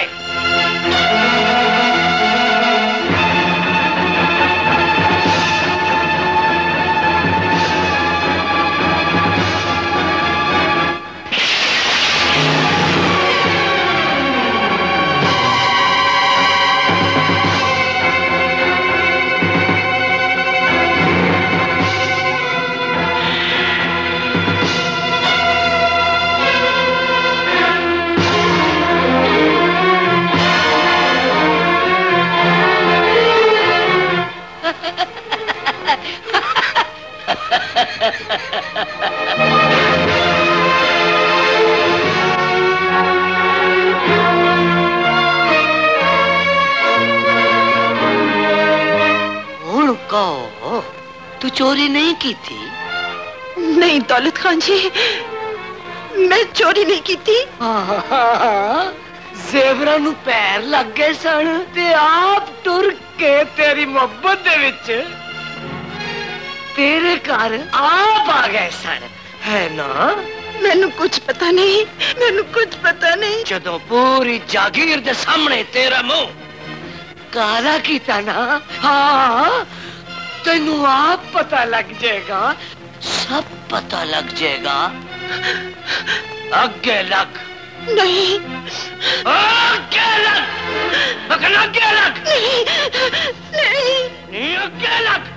तू चोरी नहीं की थी? नहीं दौलत खान जी, मैं चोरी नहीं की थी। जेवरां नू पैर लग गए सन ते आप टुर के तेरी मोहब्बत दे विच तेरे घर आप आ गए सन, है ना? मैनू कुछ पता नहीं, मैनू कुछ पता नहीं। जदों पूरी जागीर दे सामने तेरा मुंह काला कीता ना, हाँ तेनू आप पता लग जाएगा, सब पता लग जाएगा। आगे लग। नहीं आगे लग, आगे लग। नहीं नहीं नहीं आगे लग।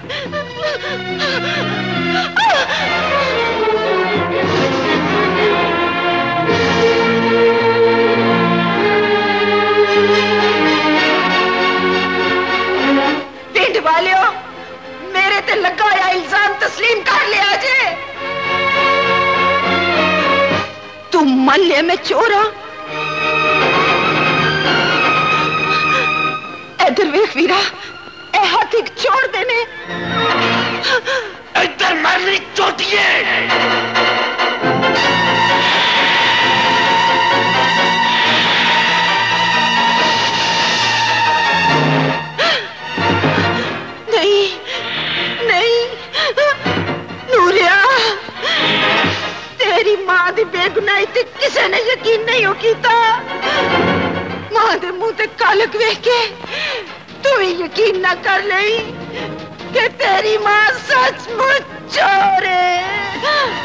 पिंड वालियों, मेरे ते लगा या इल्जाम तस्लीम कर लिया जे। तू मान लिया मैं चोर हाँ? इधर वेख वीरा, ए हाथ एक छोड़ देने। इधर मरनी चोटिए। नहीं नहीं नूरिया, तेरी मां दी बेगुनाही ते किसी ने यकीन नहीं हो कीता। मां दे मुंह ते कालक वेख के तू ही यकीन ना कर लई कि तेरी मां सचमुच चोर है।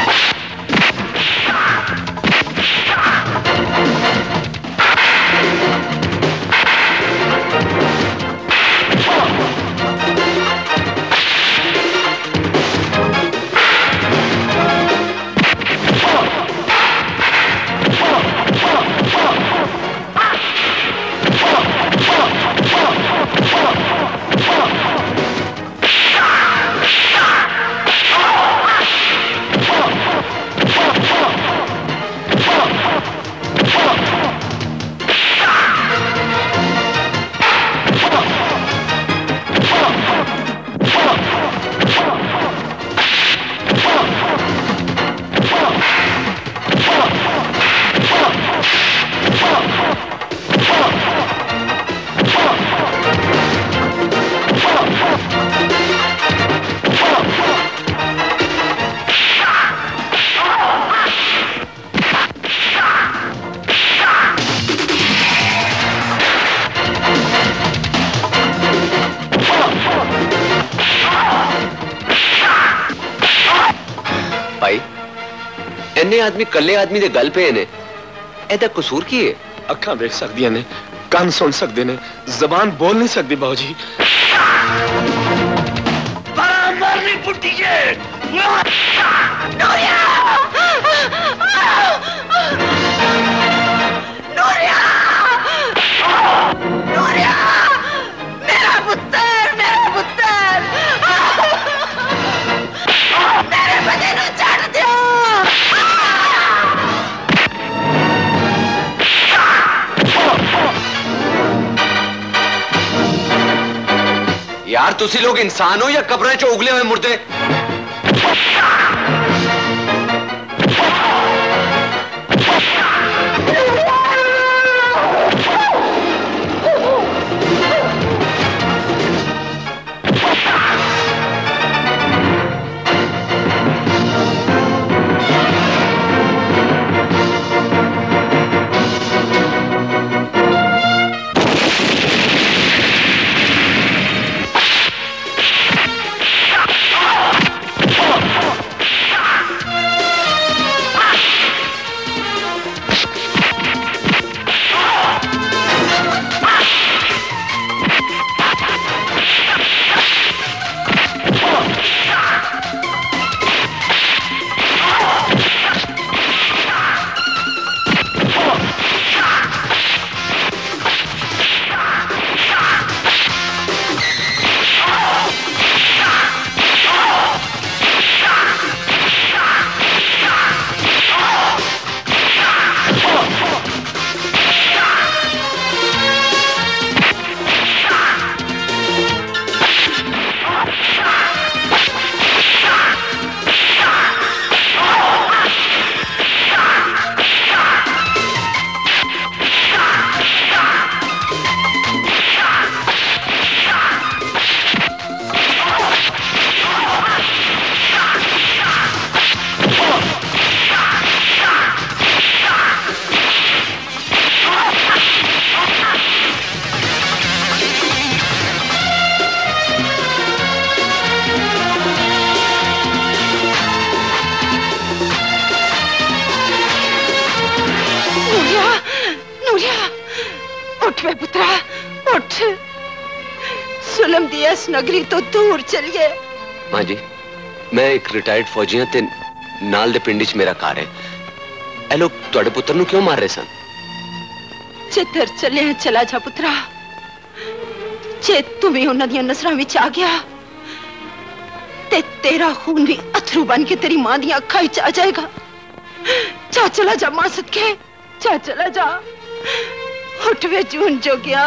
इन्ने आदमी कल्ले आदमी दे गल पे ने, एदा कसूर की है? अखा वेख सकदियां ने, कान सुन सकदे ने, जबान बोल नहीं सकदी बाबूजी। बराबर नहीं पुट्टी जे। नूरिया! नूरिया! नूरिया! मेरा पुत्र, मेरा पुत्र! मेरे तुसी लोग इंसान हो या कब्रें च उगले हुए मुर्दे? नगरी तो दूर चलिए। मां जी, मैं एक रिटायर्ड फौजी हां ते नाल दे पिंड च मेरा घर है। ए लोग तुहाडे पुत्र नु क्यों मार रहे सन? जिधर चले चला जा पुत्रा, जे तू भी उन्हां दी नज़रां विच आ गया ते तेरा खून भी अथरू बन के तेरी मां दी अखां विच आ जाएगा। जा चला जा मां सदके, जा चला जा। उठ वे जून जो गया।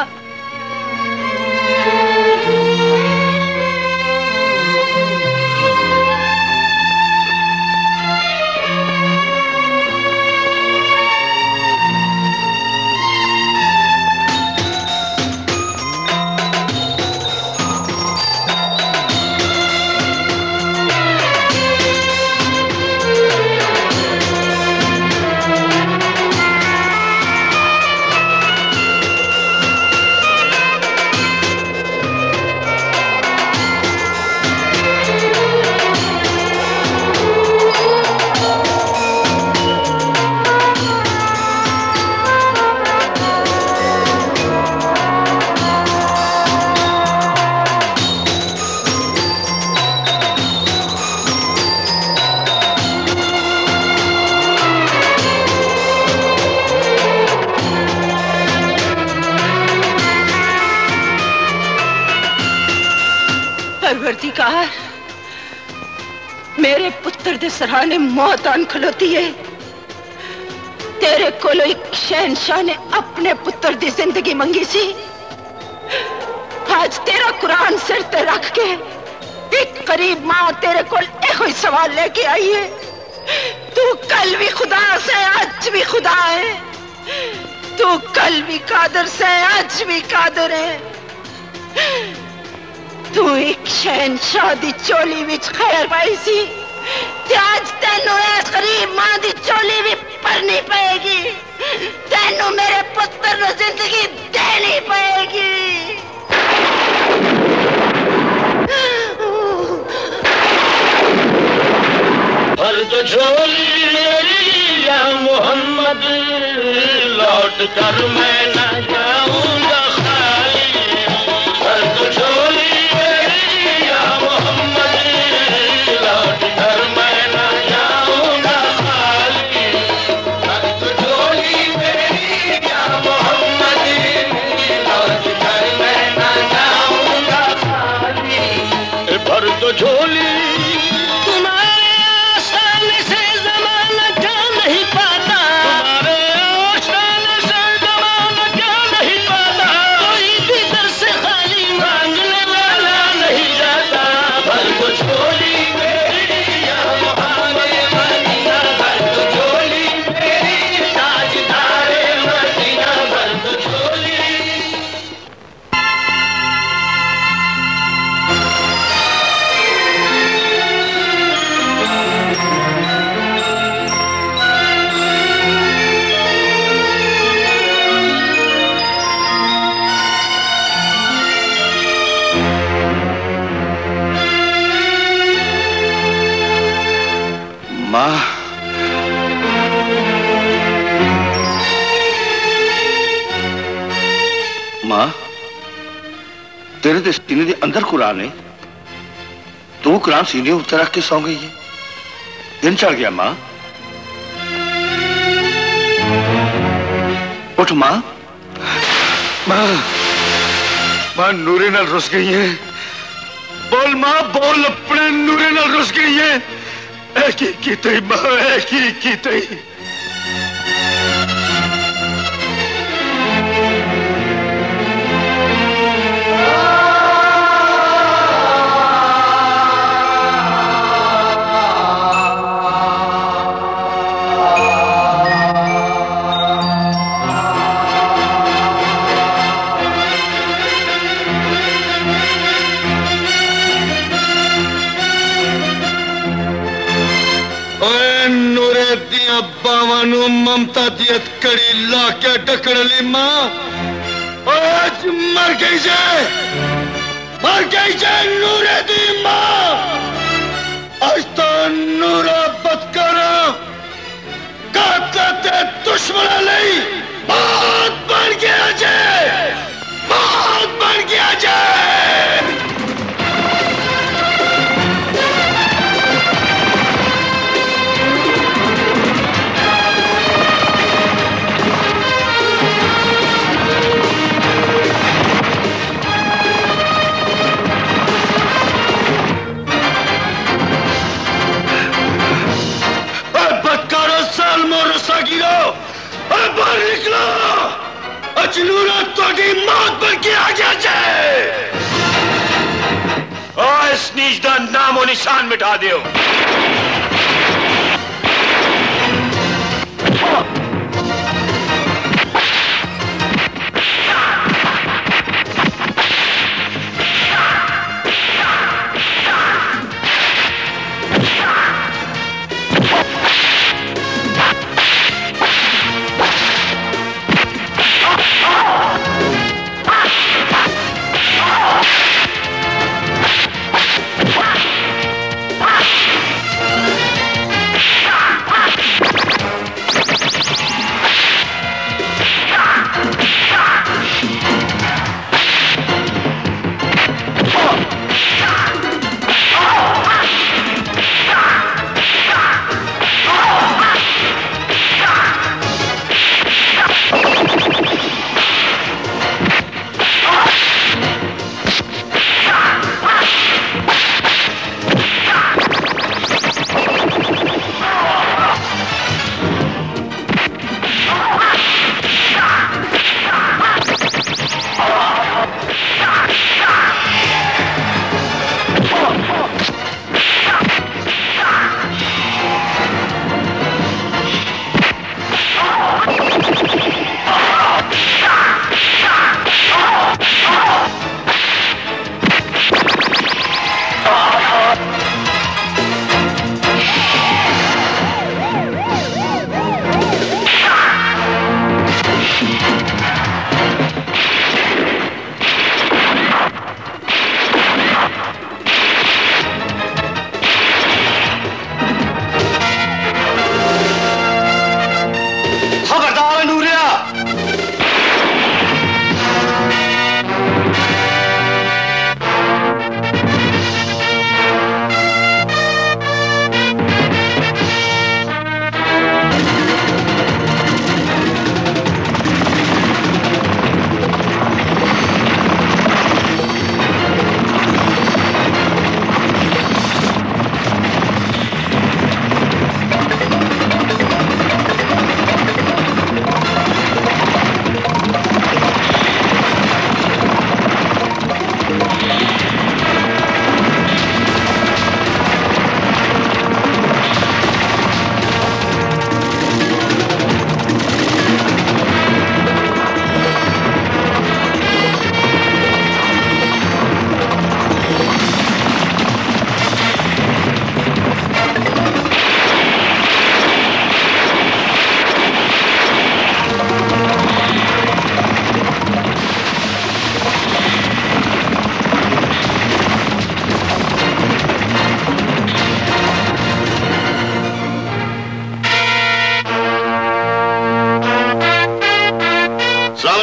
परवरदिगार, मेरे पुत्र दे सराहने मौत आन खलोती है। तेरे कोलो एक शहनशाह ने अपने पुत्र दी जिंदगी मंगी सी। आज तेरा कुरान सिर ते रख के एक गरीब मां तेरे को एक सवाल लेके आई है। तू कल भी खुदा से आज भी खुदा है। तू कल भी कादर से आज भी कादर है। तू एक शहनशाह दी चोली विच खैर पाई सी, आज तेनू इस गरीब मां दी चोली भी भरनी पड़ेगी। तेनू मेरे पुत्र को जिंदगी देनी पड़ेगी। भर तो झोली मेरी या मोहम्मद, लौट कर मैं न जाऊंगा खाली। भर तो झोली मेरी या मोहम्मद, लौट कर मैं न जाऊंगा खाली। भर तो झोली मेरी या मोहम्मद, लौट कर मैं न जाऊंगा खाली। भर तो झोली माँ माँ तेरे तो सीने के अंदर कुरान है, तू कुरान सीने उत्ते रख के सौ गई है। दिन चढ़ गया माँ, उठ माँ। माँ माँ नूरे नाल रुस गई है। बोल माँ बोल, अपने नूरे नाल रुस गई है। एक ही की तई माँ, एक ही की तई। बावानू ममता दी कड़ी ला के डकड़ ली मां, आज मर गई जे, मर गई जे नूरे दी मां। आज तो नूरा बदकारा काते दुश्मन लई मौत बन गया जे, मौत बन गया जे। बाहर निकलो, अजनूरा तोड़ी मौत बन के आ गया जाए। इस नीच दा नामो निशान मिटा दियो।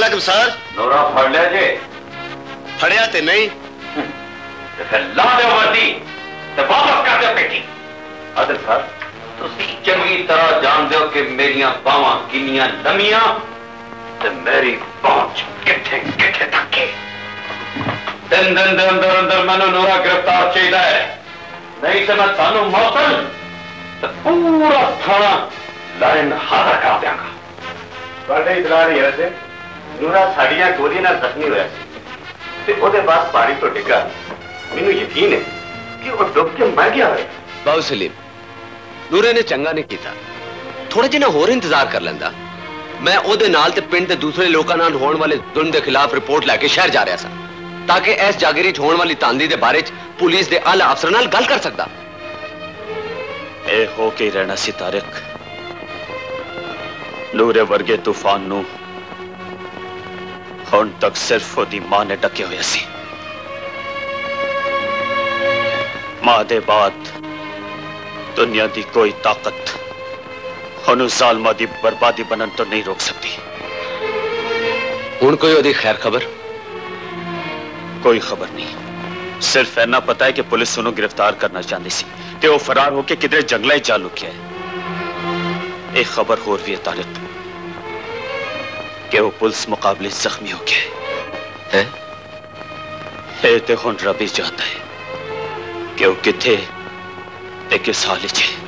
वालेकुम सर। नोरा फड़ लिया जे? फड़िया ते नहीं। ला दे वर्दी ते वापस कर दे पेटी। आदिल सर तुसी चंगी तरह जानते हो कि मेरियां बावां किन्नियां लमियां ते मेरी पहुंच किथे किथे तक है। 3 दिन के अंदर अंदर मैंने नोरा गिरफ्तार चाहिए है, नहीं तो मैं सानू मौतन ते पूरा थाना लाइन हाजिर कर देंगा। ਤੁਹਾਡੇ ਇਤਲਾਹ ਨਹੀਂ ਹੈ ਨੂਰਾ ਸਾਡੀਆਂ ਗੋਲੀਆਂ ਨਾਲ ਜ਼ਖਮੀ ਹੋਇਆ ਸੀ ਤੇ ਉਹਦੇ ਬਾਅਦ ਪਾਣੀ ਤੋਂ ਡਿੱਗਾ। ਮੈਨੂੰ ਯਕੀਨ ਹੈ ਕਿ ਉਹ ਡੁੱਬ ਕੇ ਮਰ ਗਿਆ ਹੋਵੇ। बाबू सलीम नूरे ने चंगा नहीं किया, थोड़ा जिहा होर इंतजार कर लेंदा। मैं ओदे नाल ते पिंड दे दूसरे लोकां नाल होने वाले जुल्म के खिलाफ रिपोर्ट लैके शहर जा रहा सा, ताकि इस जागिरी च होने वाली तांदी दे बारे च पुलिस दे आला अफसर नाल गल कर सकदा। ए हो के रहना सी तारिक, नूरे वर्गे तूफान नू हुण तक सिर्फ ओदी मां ने डके हुए सी। मां दे बाद दुनिया दी कोई ताकत हुण जालमा दी बर्बादी बनन तो नहीं रोक सकती। हुण कोई ओदी खैर खबर? कोई खबर नहीं, सिर्फ इतना पता है कि पुलिस उन्हें गिरफ्तार करना चाहती सी ते वो फरार होके किधरे जंगल जा लुकिया है। एक खबर होर भी है तारिक कि वो पुलिस मुकाबले जख्मी हो गया है। ते हुण रब ही चाहता है कि वो किथे ते किस हाल च है।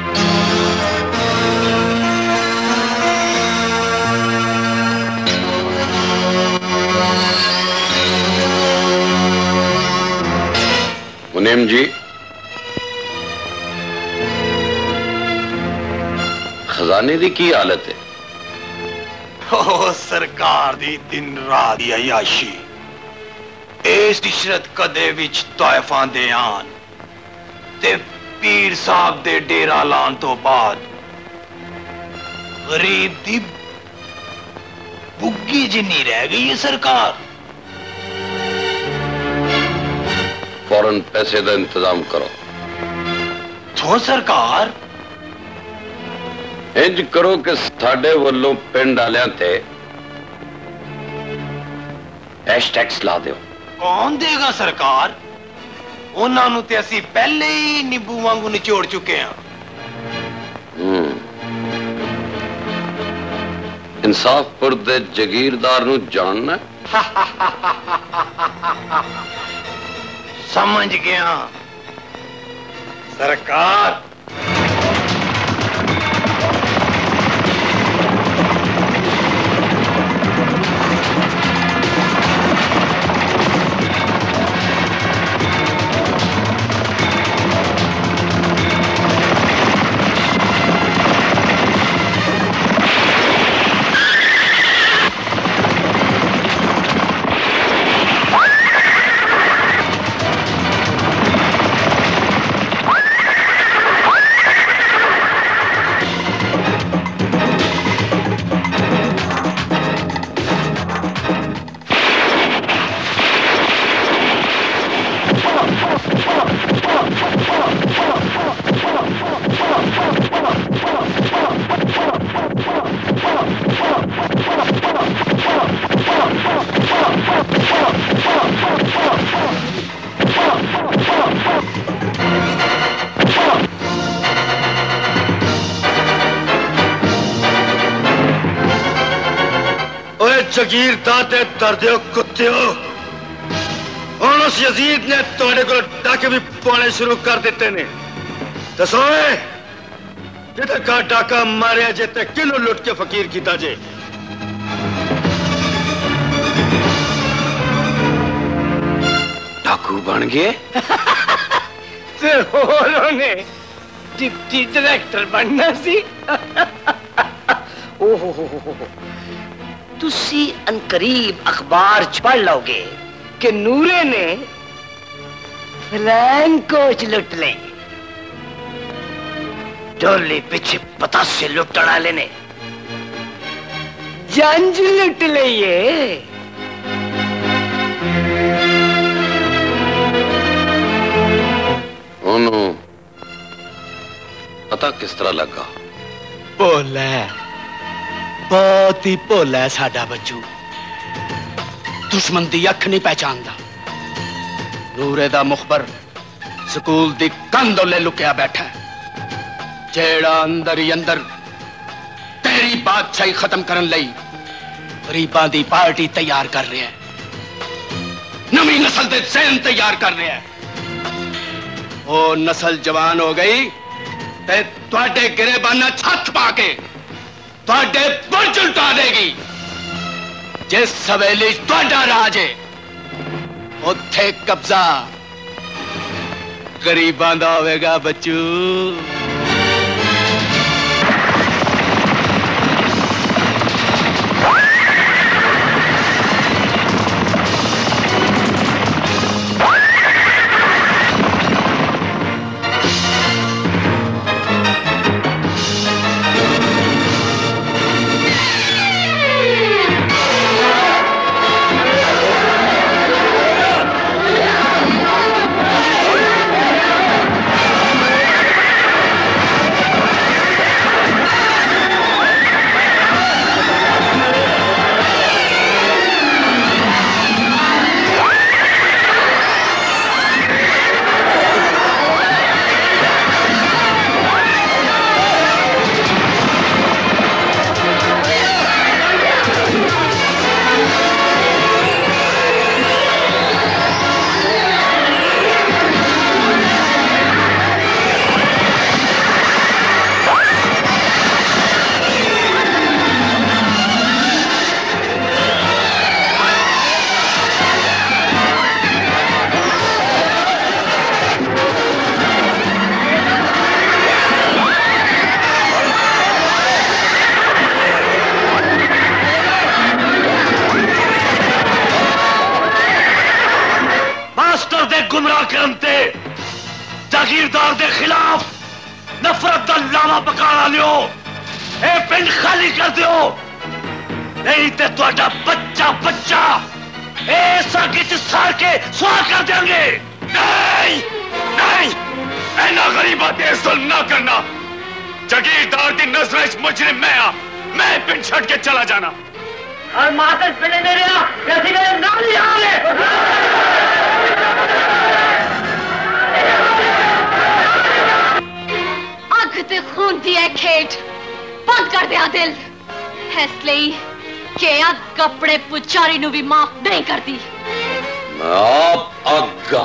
मुनीम जी, खजाने की की हालत है? ओ सरकार दी दिन रात दी अयाशी, इस इशरत कदे विच तौफां दे आन ते पीर साहब दे डेरा लान तो बाद गरीब दी बुग्गी जिन्नी रह गई है सरकार। फौरन पैसे का इंतजाम करो। तो सरकार इंज करो कि साडे वल्लों पिंड वालियां ते टैक्स ला दो। कौन देगा सरकार? उन्होंने ते असी पहले ही नींबू वांगू निचोड़ चुके हैं। इंसाफपुर दे जगीरदार नू जानना? समझ गया सरकार। जगीरदार दे दर्दे कुत्ते हुण उस यजीद ने तुहाडे कोल डाके भी पाने शुरू कर दिते ने। दसो जिधर का डाका मारिया जे ते किनू लुट के फकीर कीता जे? डाकू बन गए ते होरों डिप्टी डायरेक्टर बनना सी। ओहो तुसी अनकरीब अखबार च पढ़ लोगे कि नूरे ने फ्रैंकोच लुट ले। डोली पीछे पतासे लुटने वाले ने जंज लुट लिए। पता किस तरह लगा? भोला, बहुत ही भोला है साडा बच्चू। दुश्मन दी अख नहीं पहचानदा। नूरे दा मुखबर स्कूल दी कंध उल्ले लुकिया बैठा है, जेड़ा अंदर ही अंदर तेरी बादशाही खत्म करन लई गरीबां दी पार्टी तैयार कर रहा है, नवी नस्ल दे ज़हन तैयार कर रहा है। वो नस्ल जवान हो गई ते तुहाडे गिरेबाना छत पाके तुहाडे बुर्ज उल्टा देगी। जिस हवेली तुहाडा राज है उत्थे कब्जा गरीबां दा होवेगा बच्चू। जागीरदार के खिलाफ नफरत का लावा पकाना लियो, ए पिंड खाली कर दियो, नहीं तो तुहाडा बच्चा बच्चा इस आग च साड़ के सुहा कर देंगे। नहीं नहीं, ऐना गरीबा ते जुल्म ना करना। जागीरदार की नजर मुजरिम मैं पिंड छड़ के चला जाना। और माता पिंड मेरे नाम लिया ते खून दी है खेड बंद कर दिया दिल, इसलिए कि अग अपने पुजारी नू भी माफ नहीं करती। आप आगा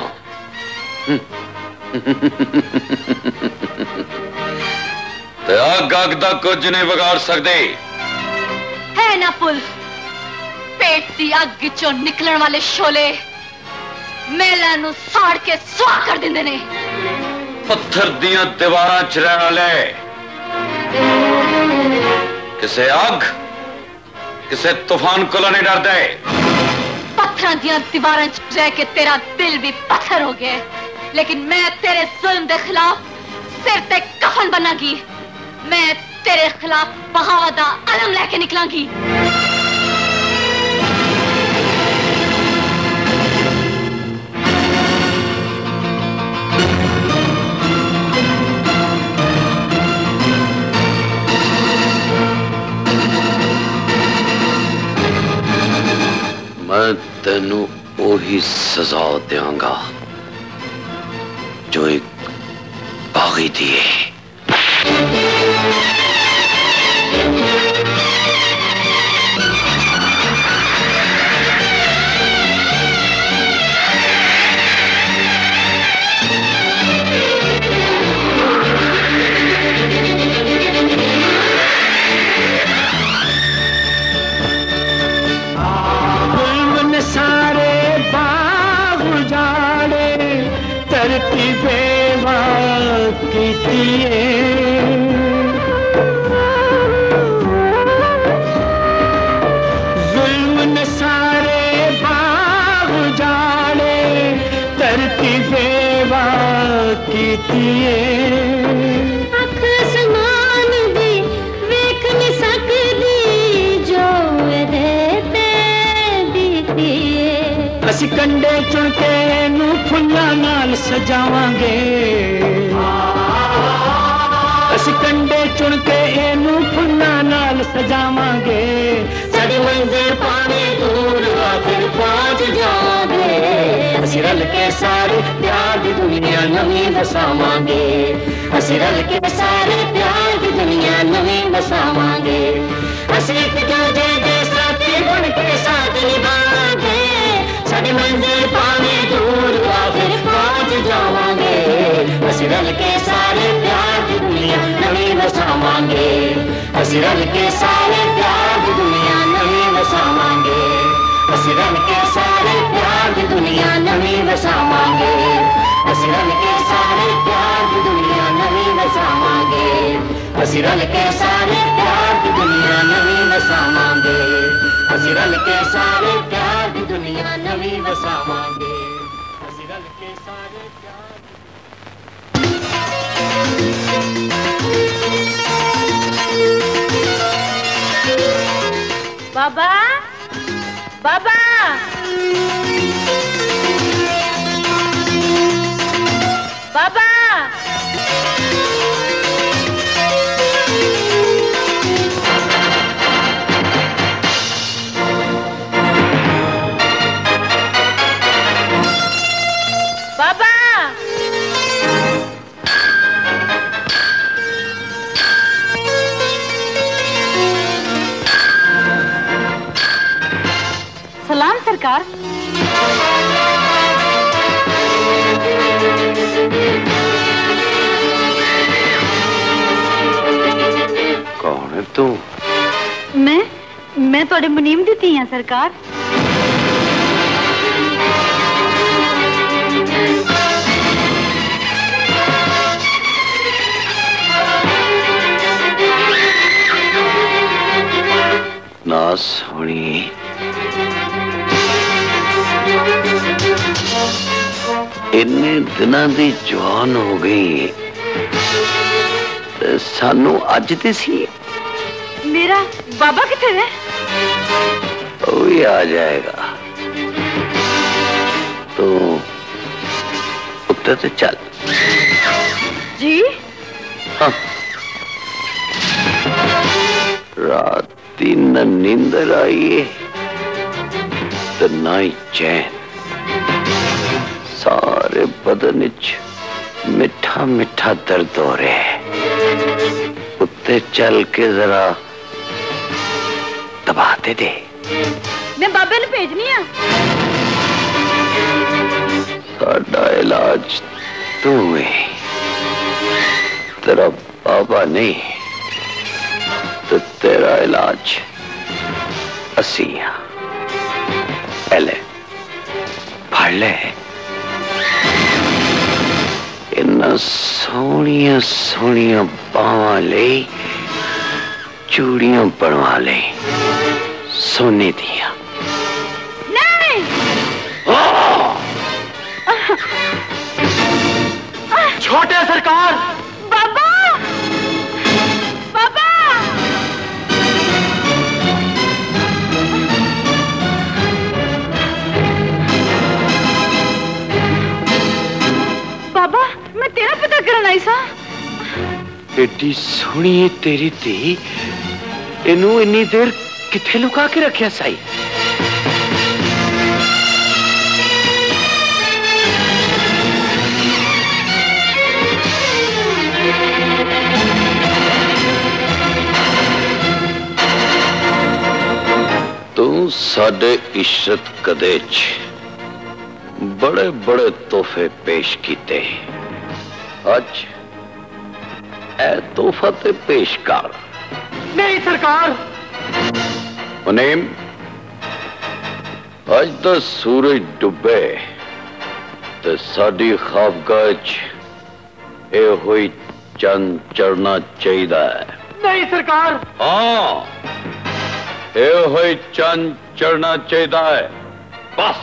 ते अग दा कुछ नहीं बिगाड़ सकते है ना पुल। पेट दी अग चो निकलने वाले शोले मेला नू साड़ के सुहा कर देंदे ने। पत्थर दियां दीवारां च रहने वाले किसे आग किसे तूफान को नहीं डरते। पत्थर दियां दीवारां च रह के तेरा दिल भी पत्थर हो गया, लेकिन मैं तेरे जुल्म के खिलाफ सिर ते कफन बनागी। मैं तेरे खिलाफ बगावत दा अलम लेके निकलांगी। मैं तेनू ओही सजा देंगा जो एक बागी दिए। जुल्म ने सारे बाग उजाड़े, धरती बेवा कीतिए। अख समान दी वेख नहीं सकदी जो एदे दीतिए। असी कंडे चुन के नू फुल्लां नाल सजावांगे, ਅਸੀਂ ਕੰਡੇ ਚੁਣ ਕੇ ਇਹਨੂੰ ਫੁੱਲਾਂ ਨਾਲ ਸਜਾਵਾਂਗੇ ਸਾਡੀ ਮੰਜ਼ਿਲ ਭਾਵੇਂ ਦੂਰ ਆਖਿਰ ਪਹੁੰਚ ਜਾਵਾਂਗੇ ਅਸੀਂ ਰਲ ਕੇ ਸਾਰੇ ਪਿਆਰ ਦੀ ਦੁਨੀਆ ਨਵੀਂ ਵਸਾਵਾਂਗੇ ਅਸੀਂ ਰਲ ਕੇ ਸਾਰੇ ਪਿਆਰ ਦੀ ਦੁਨੀਆ ਨਵੀਂ ਵਸਾਵਾਂਗੇ ਅਸੀਂ ਇੱਕ ਦੂਜੇ ਦੇ ਸਾਥੀ ਬਣ ਕੇ ਸਾਥ ਨਿਭਾਵਾਂਗੇ ਸਾਡੀ ਮੰਜ਼ਿਲ ਭਾਵੇਂ ਦੂਰ ਆਖਿਰ ਪਹੁੰਚ ਜਾਵਾਂਗੇ ਅਸੀਂ ਰਲ ਕੇ ਸਾਰੇ ਪਿਆਰ ਦੀ ਦੁਨੀਆ ਨਵੀਂ ਵਸਾਵਾਂਗੇ ਅਸੀਂ ਰਲ ਕੇ ਸਾਰੇ ਪਿਆਰ ਦੀ ਦੁਨੀਆ ਨਵੀਂ ਵਸਾਵਾਂਗੇ ਅਸੀਂ ਰਲ ਕੇ ਸਾਰੇ ਪਿਆਰ ਦੀ ਦੁਨੀਆ ਨਵੀਂ ਵਸਾਵਾਂਗੇ ਅਸੀਂ ਰਲ ਕੇ ਸਾਰੇ ਪਿਆਰ ਦੀ ਦੁਨੀਆ ਨਵੀਂ ਵਸਾਵਾਂਗੇ ਅਸੀਂ ਰਲ ਕੇ ਸਾਰੇ ਪਿਆਰ ਦੀ ਦੁਨੀਆ ਨਵੀਂ ਵਸਾਵਾਂਗੇ ਅਸੀਂ ਰਲ ਕੇ ਸਾਰੇ ਪਿਆਰ ਦੀ ਦੁਨੀਆ ਨਵੀਂ ਵਸਾਵਾਂਗੇ ਅਸੀਂ ਰਲ ਕੇ ਸਾਰੇ ਪਿਆਰ बाबा बाबा बाबा बाबा सलाम सरकार। कौन है तू? मैं थोड़े मुनीम दी थी हैं सरकार। ना सोनी इन्ने दिनां दी जवान हो गई सानू अज ते सी मेरा बाबा किथे है? वो ही आ जाएगा तो उत्ते ते चल जी। हाँ राती न नींदर आई तो ना ही चैन सारे बदन मिठा मिठा दर्द हो रहा है उत्ते चल के जरा दबाते दे। मैं बाबे ने भेजनी है। साडा इलाज तू है तेरा बाबा नहीं तो तेरा इलाज असी पहले फड़ ले इन्ना सोनिया सोनिया बावां ले चूड़ियां बनवा ले सोने दिया। नहीं छोटे सरकार बाबा बाबा बाबा मैं तेरा पता करना आई सा। एडी सोहनी है तेरी धी इनू इन्नी देर किथे लुका के रखिया साई? तू साडे इशरत कदे च बड़े बड़े तोहफे पेश किते अज ए तोहफा ते पेश कर। नहीं सरकार। मुनीम अज दा सूरज डुबे ते साडी खाबगाह च ए होई चंद चढ़ना चाहिए। नहीं सरकार। हाँ ए होई चंद चढ़ना चाहिए बस।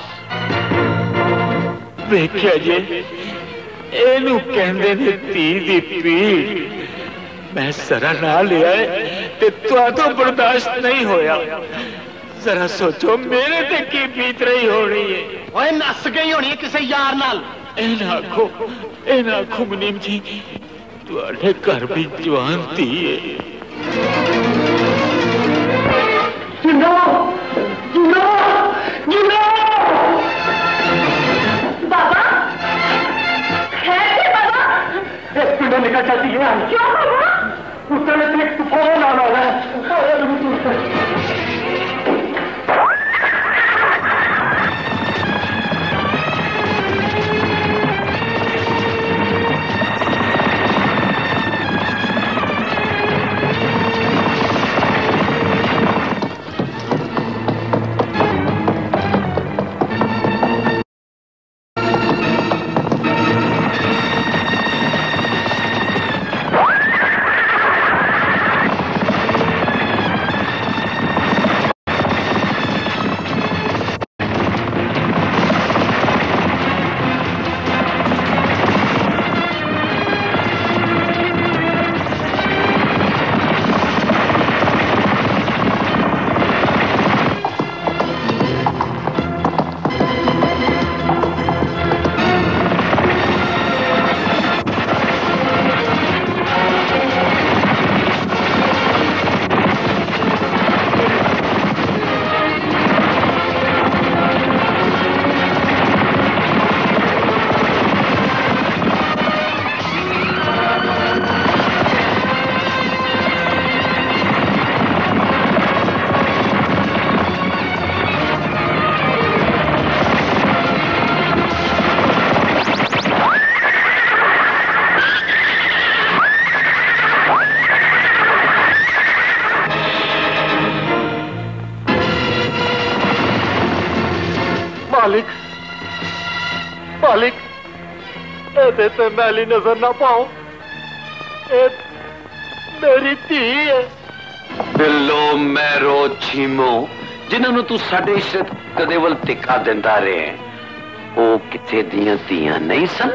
देखिया जी एनू कहंदे ने धी दी पीड़ मैं सरा ना लिया ते तो बर्दाश्त नहीं होया। जरा सोचो मेरे ते की बीत रही होनी है। ओए नस गई होनी है किसी यार नाल। ए ना आखो मुनीम जी तुम्हारे घर भी जवान थी है। जिंदा जिंदा जिंदा बाबा है बाबा एक पिंड निकल जाती है। क्यों बाबा? उसने एक तूफान आना है। मालिक मालिक ए ते मैली नजर ना पाओ ए मेरी धी है। बिल्लो मैरो छीमो जिन्होंने तू साडे इशरत कदे वल टिका दिंदा रहे ओ किथे दियां धीयां नहीं सन।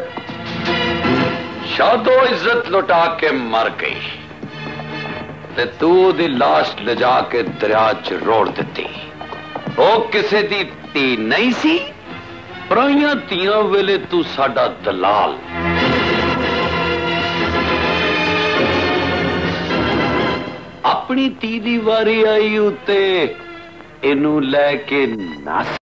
शादो इज्जत लुटा के मर गई ते तू दी लाश लजा के दरिया च रोड़ दिती। ओ किसे दी धी नहीं सी। पराइयां धीयां वेले तू साडा दलाल। अपनी धी दी वारी आई उते इनू लैके नस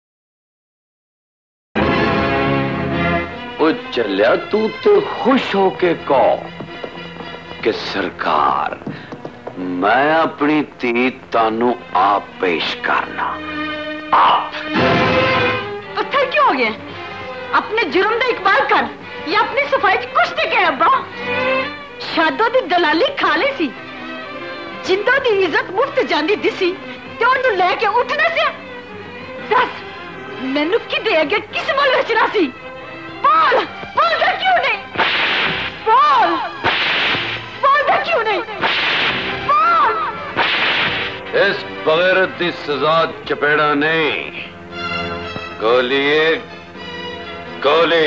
ओ चलिया तू तो खुश होके कहो कि सरकार मैं अपनी धी तानू आप पेश करना। आप पत्थर क्यों हो गए? अपने जुर्म का इकबाल कर या अपनी सफाई कुछ नहीं कह अब्बा। शादो दी दलाली खा ली सी जिंदो दी इज्जत मुफ्त जांदी दिसी ते ओनू लेके उठना सी। दस मैनू किदे अगे किस मोल बेचना सी? बोल बोलदा क्यों नहीं? बोल बोलदा क्यों नहीं? बोल। इस बगैरत की सजा चपेड़ा नहीं गोली गोली।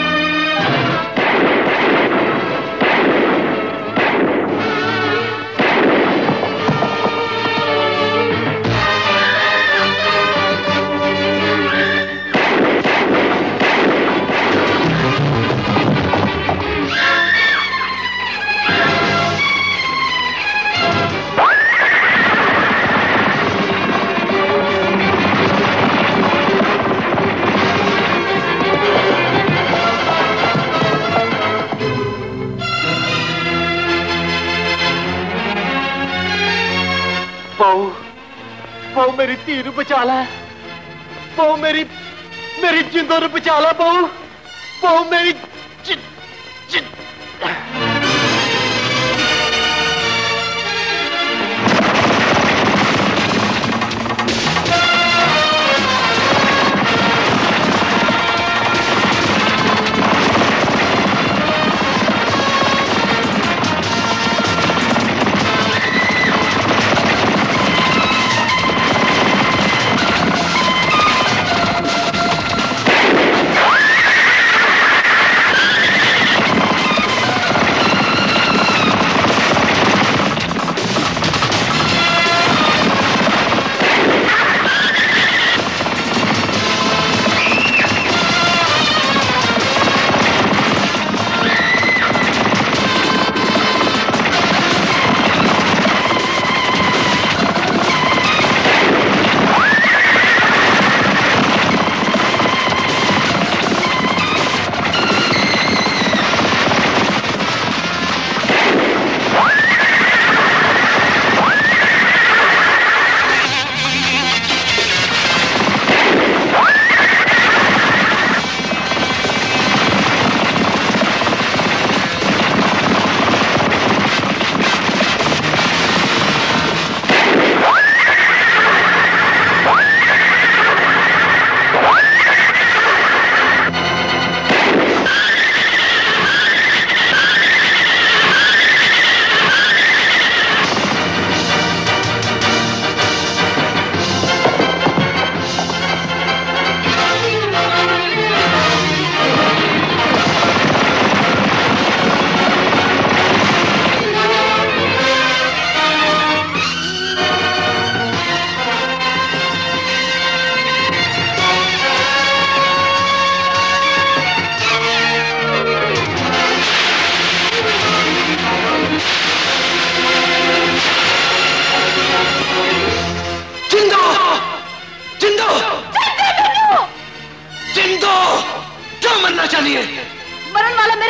बहु मेरी धी नू बचा लै। बहु मेरी जिंदो नू बचा लै। बहु मेरी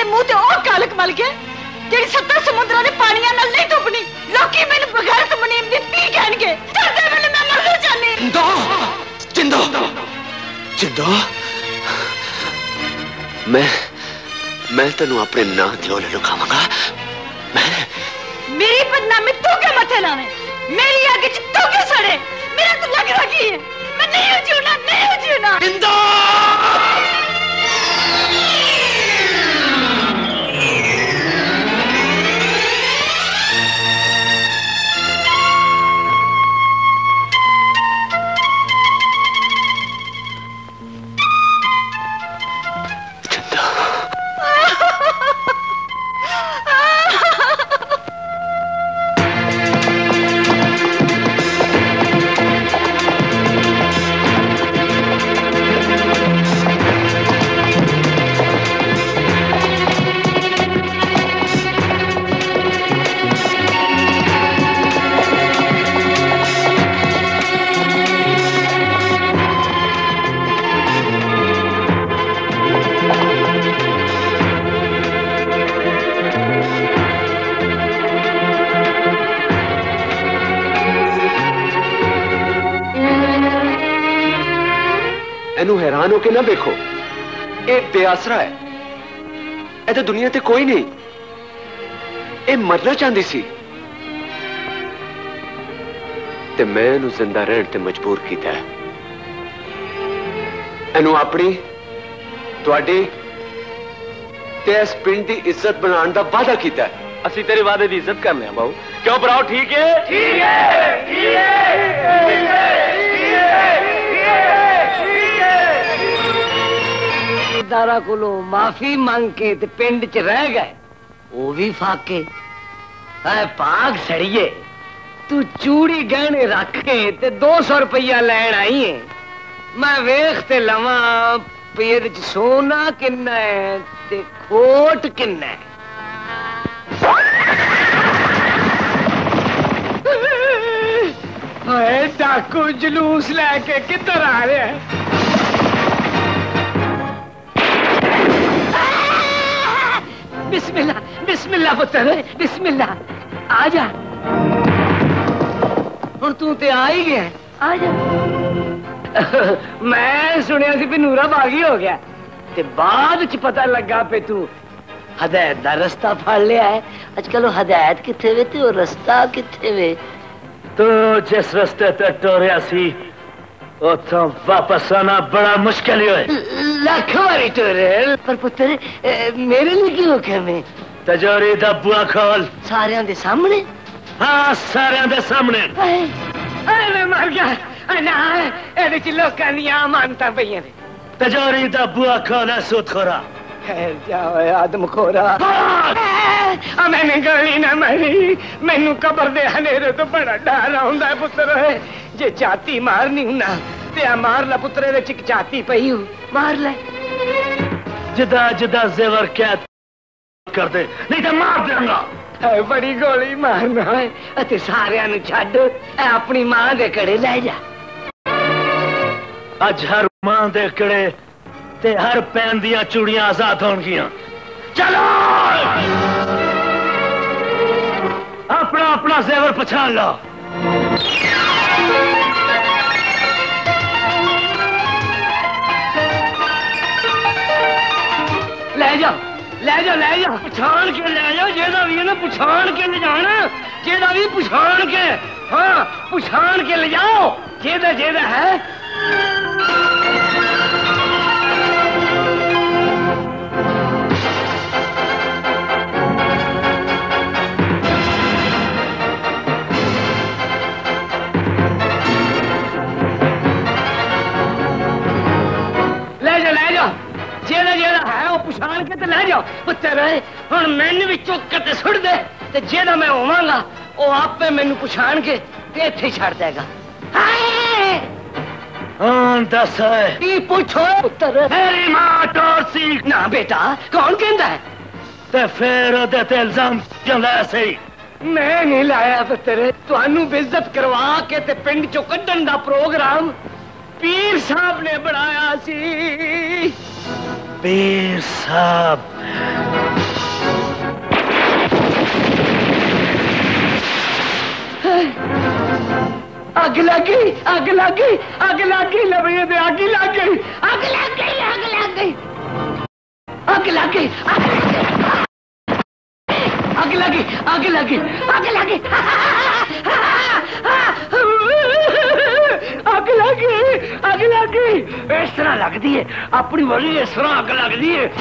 मुंह ते ओ कालक मल गया जेड़ी 70 समुद्रां दे पानियां नाल नहीं धुपनी। लोकी मैनू बगैरत मुनीम दी धी कहणगे। डरदे वेले मैं मरना चाहनी। जिंदो जिंदो मैं तेनू अपने नां ते ओले लुकावांगा। मेरी बदनामी तू के मथे लावे, मेरी आग च तू के सड़े। मेरा तो लग रहा है मैं नहीं जीना, नहीं जीना। जिंदो हैरान होके ना देखो, ये बेआसरा है। ए तो दुनिया ते कोई नहीं। ये मरना चाहती सी ते मैं इनू जिंदा रहने ते मजबूर किया। इनू अपनी तुहाडी ते इस पिंड की इज्जत बनाने का वादा किया। असी तेरे वादे की इज्जत करने हैं बाबू। क्यों भराओ? ठीक है, ठीक है, ठीक है। दारा कोलो माफी मांग के ते पिंड च रह गए, वो भी फाके। है पाग सड़िए, तू चूड़ी गहने रख के ते 200 रुपया लैन आई है। मैं वेख ते लवा पेड़ च सोना किन्ना है ते खोट किन्ना है। हाय डाकू जुलूस लेके किधर आ रहे हैं? बिस्मिल्लाह, बिस्मिल्लाह पुत्र, बिस्मिल्लाह। आजा, हुण तू ते आ ही गया। आजा। मैं सुनिया सी भी नूरा बागी हो गया ते बाद च पता लगा पे तू हदायत दा रस्ता फड़ लिया है। आजकल वो हदायत किथे वे ते वो रस्ता किथे वे? तो जिस रस्ते ते टोरिया सी उथों वापस आना बड़ा मुश्किल है। लख बारी टोरे, पर पुत्र मेरे लिए क्यों कहमें? तजोरी दा बुआ खोल। सारियां दे सामने? हाँ, सारियां दे सामने। अरे मैं मर गया। ना एदे च लोकां दियां मानतां पईयां ने। तजोरी दा बुआ खोल है सूदखोरा। खैर जाओ आदमखोरा। मैंने गली ना मरी, मैनू कबर दे हनेरे तो बड़ा डर आउंदा है पुत्र। जे चाती मारनी हूं ना ते मार ला पुत्रे दे चिक चाती पई हूं, मार ले। जिदा जिदा जेवर कैद कर दे, नहीं तो मार देंगा। बड़ी गोली मारना है ते सारियां नु छड्ड अपनी मां दे कड़े ले जा। अज हर मां दे कड़े ते हर पैन दियां चूड़ियां आजाद होणगियां। चलो अपना अपना जेवर पछान लो। ले जाओ, ले जाओ, ले जाओ, पछाण के ले जाओ। जेदा भी है ना पछाण के ले जाना, जेदा भी पछाण के। हाँ, पछाण के ले जाओ जेदा जेदा है। जेड़ा जेड़ा है वो पुछाण के ते ले जाओ। पुत्र हुण मैनू भी चुक के सुट दे ते जेड़ा मैं होवांगा वो आपे मैनू पुछाण के ते इत्थे छड़ देगा। हाँ दस है की पूछो पुत्र। मेरी मां टोर सी ना बेटा, कौन कहंदा है? ते फिर ओदे ते इल्जाम क्यों लाया सही? मैं नहीं लाया पुत्र, तुहानू बेइज्जत करवा के ते पिंड चों कड्ढण दा प्रोग्राम पीर साहब ने बनाया सी। पीर साहब अग लगी अग लगी अग लगी लबड़े दे अग लग गई अग लग गई अग लग गई अग लग गई अग लगी अग लगी अग लगी अग लगी अग लगी इस तरह लगती है अपनी बड़ी इस तरह अग लगती है।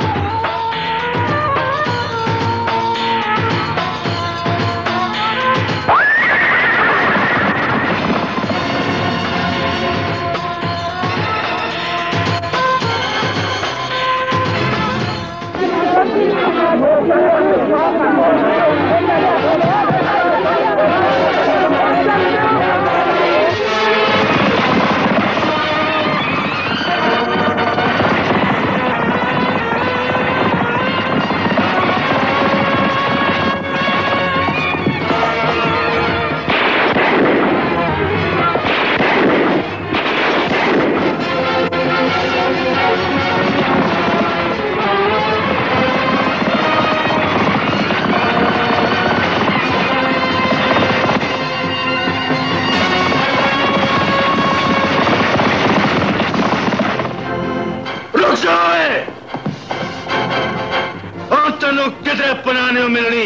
मिलनी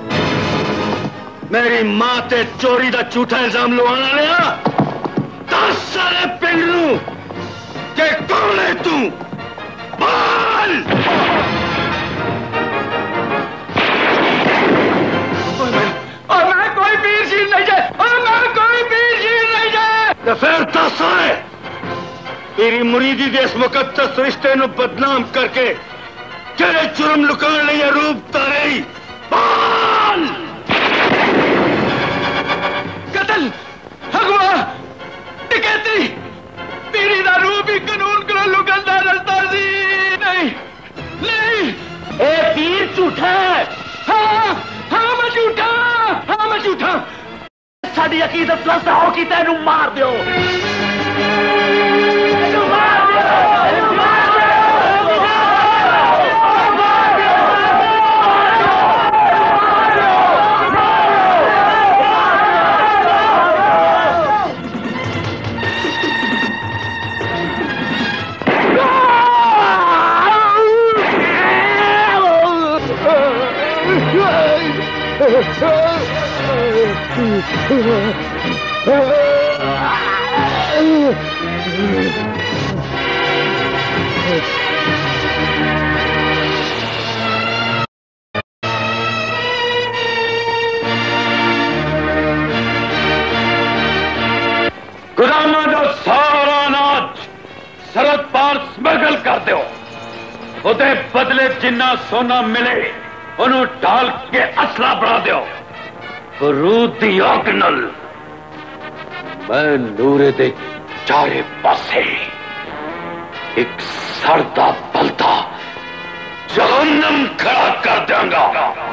मेरी मां ते चोरी का झूठा इल्जाम लवाना लिया। 10 साले पिंड नू के कौन है तू बोल। और मैं कोई पीर शीर नहीं जाए और मैं कोई पीर शीर नहीं जाए तो फिर 10 है तेरी मुरीदी के इस मुकद्दस रिश्ते नू बदनाम करके तेरे जुर्म लुकान लिए रूप तारे बोल। कत्ल अगवा टिकैती तेरी दा रूप ही कानून को लुकन दा रस्ता सी नहीं नहीं ए पीर झूठा है। हाँ हाँ मैं झूठा हाँ मैं झूठा साडी अकीदत लस्ता हो कि तेनू मार दियो गुलामां दा सारा अनाज सरहद पार स्मगल कर दो उदे बदले जिन्ना सोना मिले उन्हों ढाल के असला बना दो। बरूद दी आग नल मैं नूरे दे चारे पासे एक सरदा बलदा जहन्नम खड़ा कर देंगा।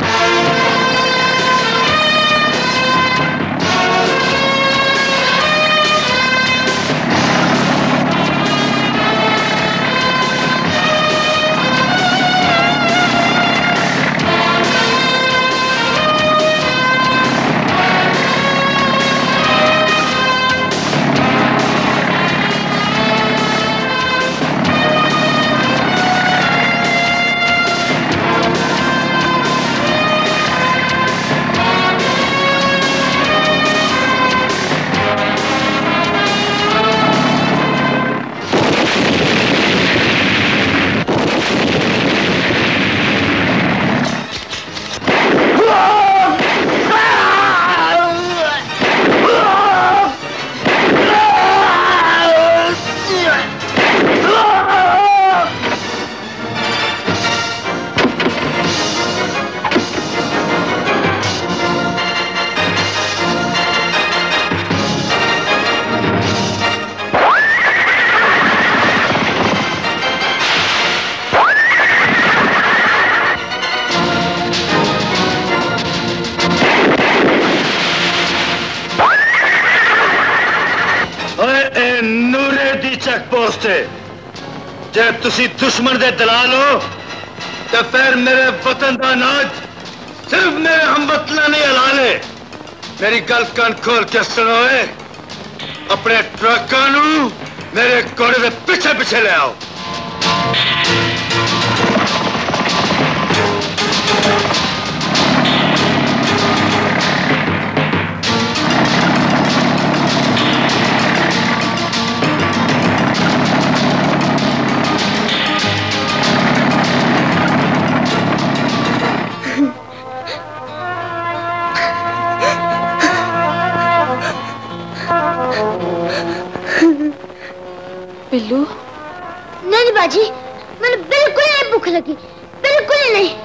जे तुसी दुश्मन दे दलाल हो तो फिर मेरे वतन का अनाज सिर्फ मेरे हमवतना नहीं हलाले मेरी गल कान खोल के सुनो। अपने ट्रकों नू मेरे घोड़े के पीछे पीछे ले आओ। बिल्लू नहीं बाजी, मैंने बिल्कुल नहीं भूख लगी, बिल्कुल ही नहीं।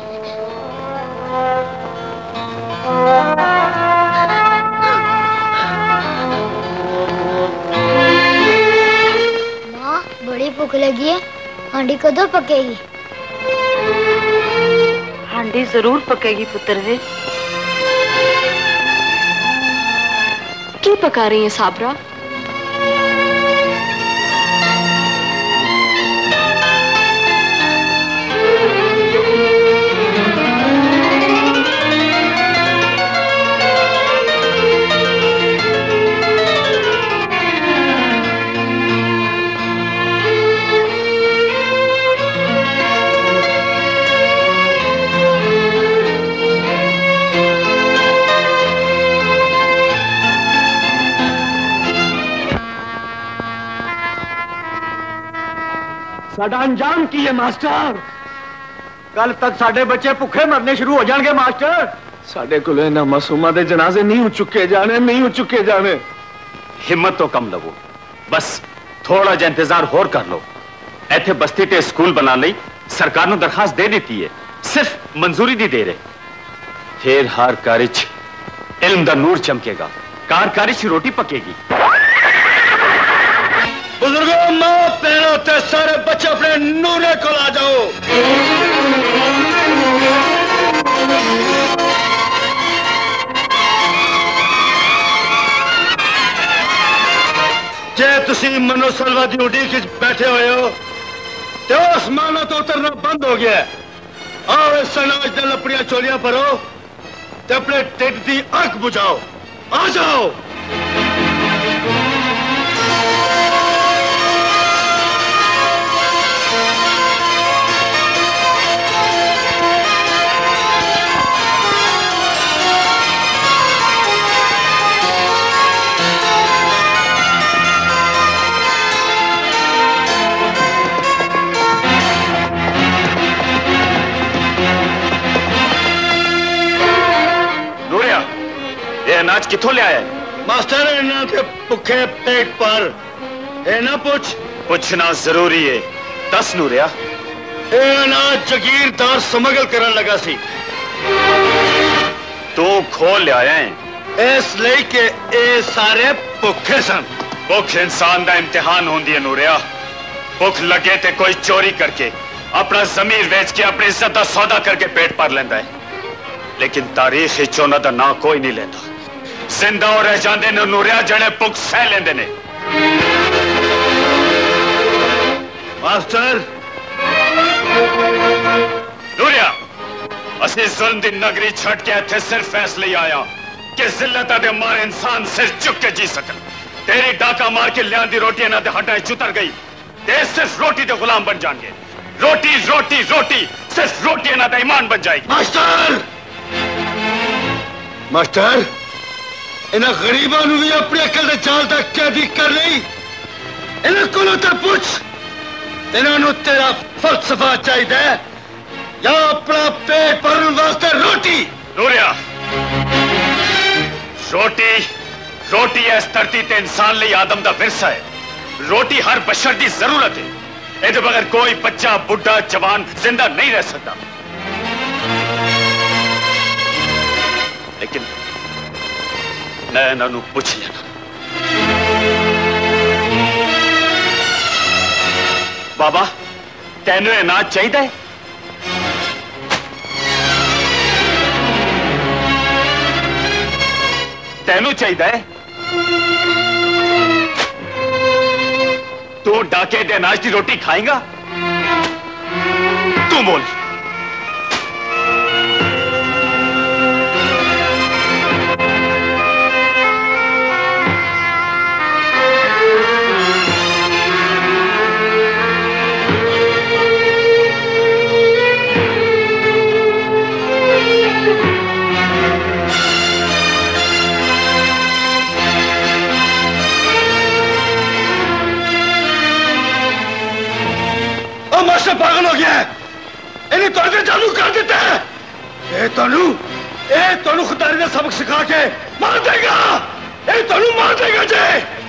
माँ बड़ी भूख लगी है, हांडी कदों पकेगी? हांडी जरूर पकेगी पुत्र वे। क्यों पका रही है साबरा? साडा अंजाम की है मास्टर। कल तक साडे बच्चे भुखे मरने शुरू हो जाएंगे मास्टर। साडे को इन्हां मासूमां दे जनाजे नहीं चुके जाने, नहीं चुके जाने। हिम्मत तो कम लवो, बस थोड़ा जा इंतजार होर कर लो। इत्थे बस्ती ते स्कूल बना लई सरकार ने दरखास्त दे दी है, सिर्फ मंजूरी नहीं दे रहे। फिर हर कार च इल्म दा नूर चमकेगा, कार च रोटी पकेगी। बुजुर्गों, मां पैरों ते सारे बच्चे अपने नूरे को ला जाओ। जे तुसी मनो सलवा दी उड़ीक बैठे हुए हो तो आसमानों तो उतरना बंद हो गया। आओ इस अनाज दे लपड़ियां चोलियां भरो ते अपने ढिड दी आग बुझाओ। आ जाओ। अनाज किथों ले आया? मास्टर इन्हां के भुखे पेट पर ए ना पूछना जरूरी है। दस नूरिया, ए अनाज जगीरदार समगल करन लगा सी, तू खोल ले आया है इसलिए कि ए सारे भुखे सन। भुख इंसान का इम्तिहान होंदी है नूरिया। भुख लगे ते कोई चोरी करके अपना जमीर बेच के अपनी इज्जत का सौदा करके पेट भर लेंदा है, लेकिन तारीख विच उन्हां दा नां कोई नहीं लेंदा। जिंदा रह जाते ने नूरिया जड़े भुख सह लेंदे ने। मास्टर नूरिया, असी जुल्म दी नगरी छड़ के इत्थे सिर्फ फैसले आया कि जिल्लत दे मारे इंसान सिर चुक के जी सकन। तेरी डाका मार के लियांदी रोटी इन्हां दे हड्डां च उतर गई ते सिर्फ रोटी दे गुलाम बन जाएंगे। रोटी रोटी रोटी, सिर्फ रोटी इन्हां दा ईमान बन जाएगी। मास्टर मास्टर, इन्हां गरीबां नूं भी अपनी अकल दे जाल दा कैदी कर लई। इन्हां कोलों ते पूछ, इन्हां नूं तेरा फलसफा चाहिदा है या अपना पेट भरन वास्ते रोटी? नूरिया, रोटी रोटी इस धरती ते इंसान लई आदम दा विरसा है। रोटी हर बशर दी जरूरत है। इहदे बगैर कोई बच्चा, बुढ़ा, जवान जिंदा नहीं रह सकता। लेकिन मैं इन्हों पूछ लेना, बाबा तेन अनाज चाहिए? तेनू चाहिए? तू डाके दे अनाज की रोटी खाएगा? तू बोल। से पागल हो गया है। इन्हें तोड़े चालू कर देते हैं। ए तोनू खुदारी ने सबक सिखा के मार देगा। ए तोनू मार देगा जे।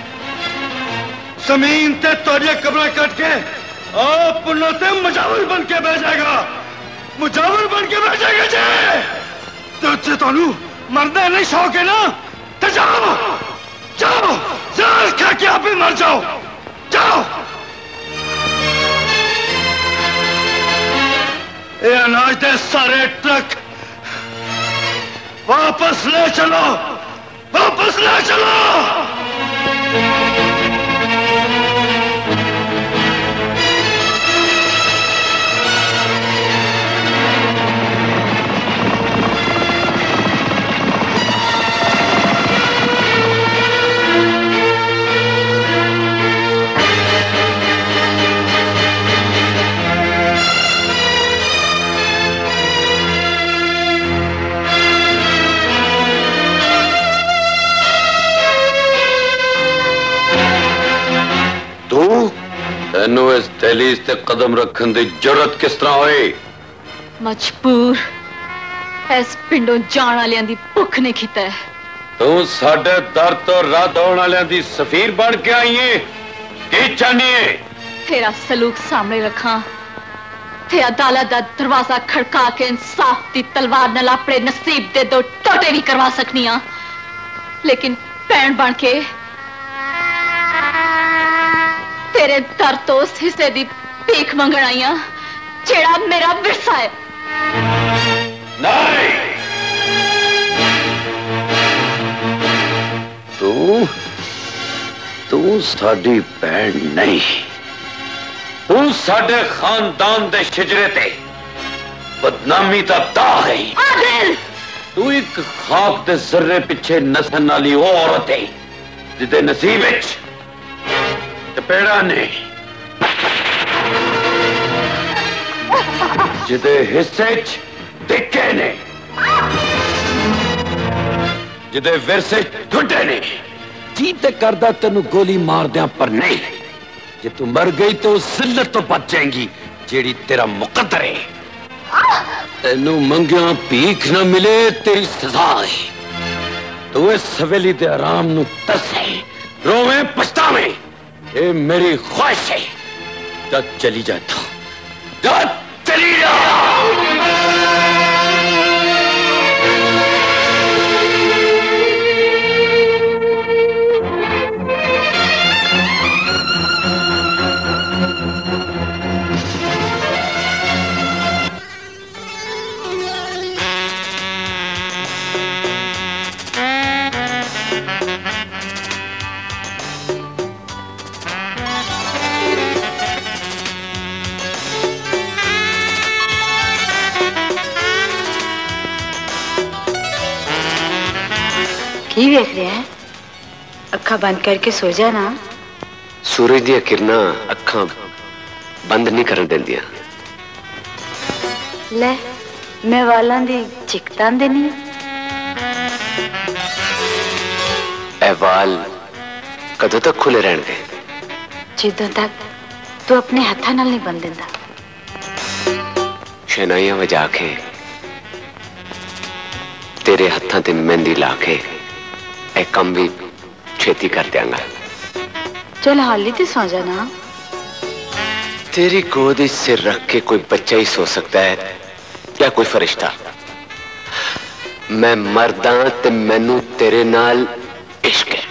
जमीन ते तोड़िए कब्र कट के आप पुनः मुजावर बन के भेजेगा। मुजावर बन के भेजेगा जे। तुझसे तोनू मरने नहीं शौक है ना, तो जाओ जाओ जहर खा के आप ही मर जाओ। जाओ। ये अनाज दे सारे ट्रक वापस ले चलो, वापस ले चलो। तेनू इस दहलीज ते कदम रखने की जरूरत किस तरह हुई? मजबूर इस पिंडों जान वालियां दी भुख ने कीता है। तू साडे दर तो रद्द होने वालियां दी सफीर बन के आई है। की चाहनी है? तेरा सलूक सामने रखा ते अदालत दा दरवाजा खड़का के इंसाफ दी तलवार नाल अपने नसीब दे दो टोटे भी करवा सकनी हां, लेकिन भैन बन के तेरे दर तो उस हिस्से दी भीख मंगण आई हां जेड़ा मेरा विरसा है। नहीं, तू साडी भैन नहीं, तू साडे खानदान दे शिजरे ते बदनामी दा दाग है। तू एक खाक दे जर्रे पिछे नसन वाली वो औरत है जिदे नसीब विच चपेड़ा ने, जिदे हिस्से धिक्के ने, जिदे विरसे ठुड्डे ने। जी ते करदा तेनू गोली मार दिया, पर नहीं, जे तू मर गई तो उस जिल्लत तो बच जाएंगी जेड़ी तेरा मुकद्दर है। तेनू मंगिया भीख न मिले तेरी सजा है। तू इस हवेली दे आराम नू तसे रोवे पछतावे, ये मेरी ख्वाहिश है। जब चली जाता, जब चली जा। की देख रहे हैं? अखा बंद करके सो जाना। सूरज दी किरणा अखा बंद नहीं करन देंदियां। ले मैं वालां दी चिकतां देनी। ए वाल कदों तक खुले रहणगे? जिदों तक तू अपने हत्थां नाल नहीं बन देंदा। शहनाइयां वजा के तेरे हत्थां ते मेहंदी ला के ए कम भी छेती कर दियांगा। चल हाली ते सो जाना। तेरी गोद इस सिर रख के कोई बच्चा ही सो सकता है या कोई फरिश्ता? मैं मर्दा ते मैनू तेरे नाल इश्क है।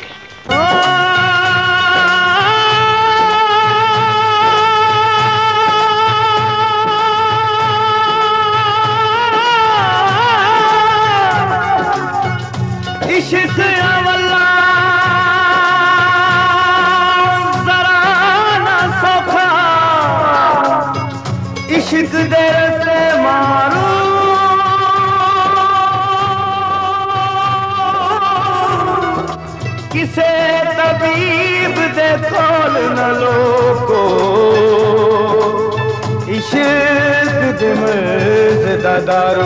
इश्क अवला जरा ना सौखा, इश्क दे रस्ते मारू किसे तबीब दे कोल न लोको। इश्क दे मज़दा दारू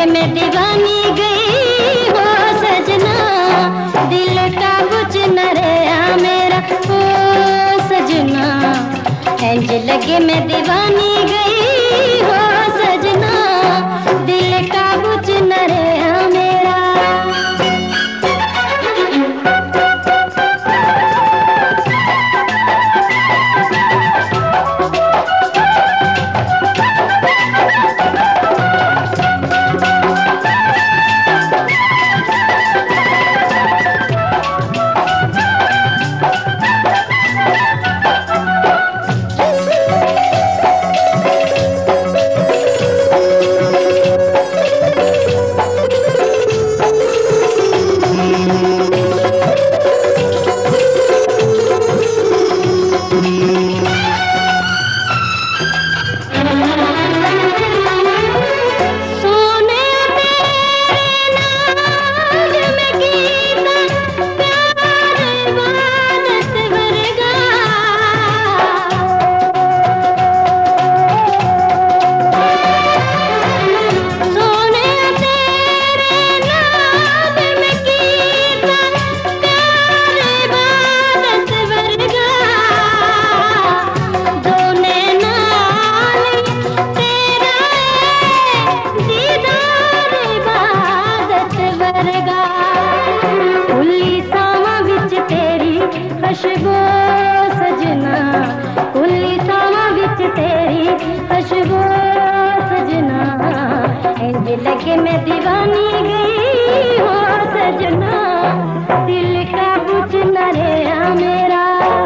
मैं दीवानी गई हो सजना, दिल का बुझ न रहा मेरा हो सजना, इंज लगे मैं दीवानी गई हो सजना, दिल का बुझ न रहा मेरा। लगे मैं दीवानी गई हो सजना, दिल का बुझ न रहा मेरा।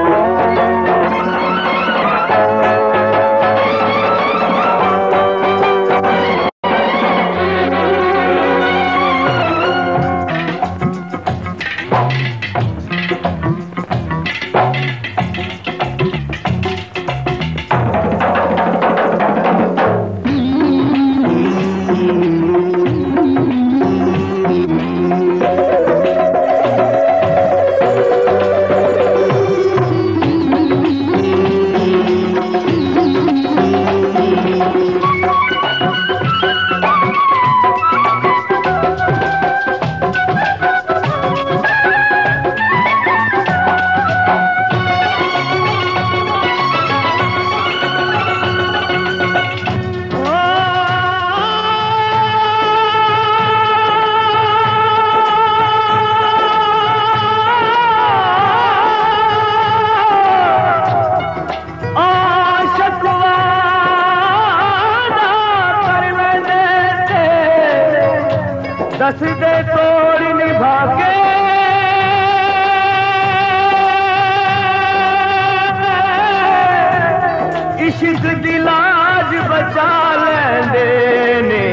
दस दे तोड़ निभा के इश्क दी लाज बचा लेंदे ने,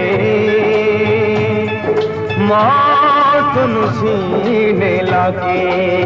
मौत नूं सीने लाके।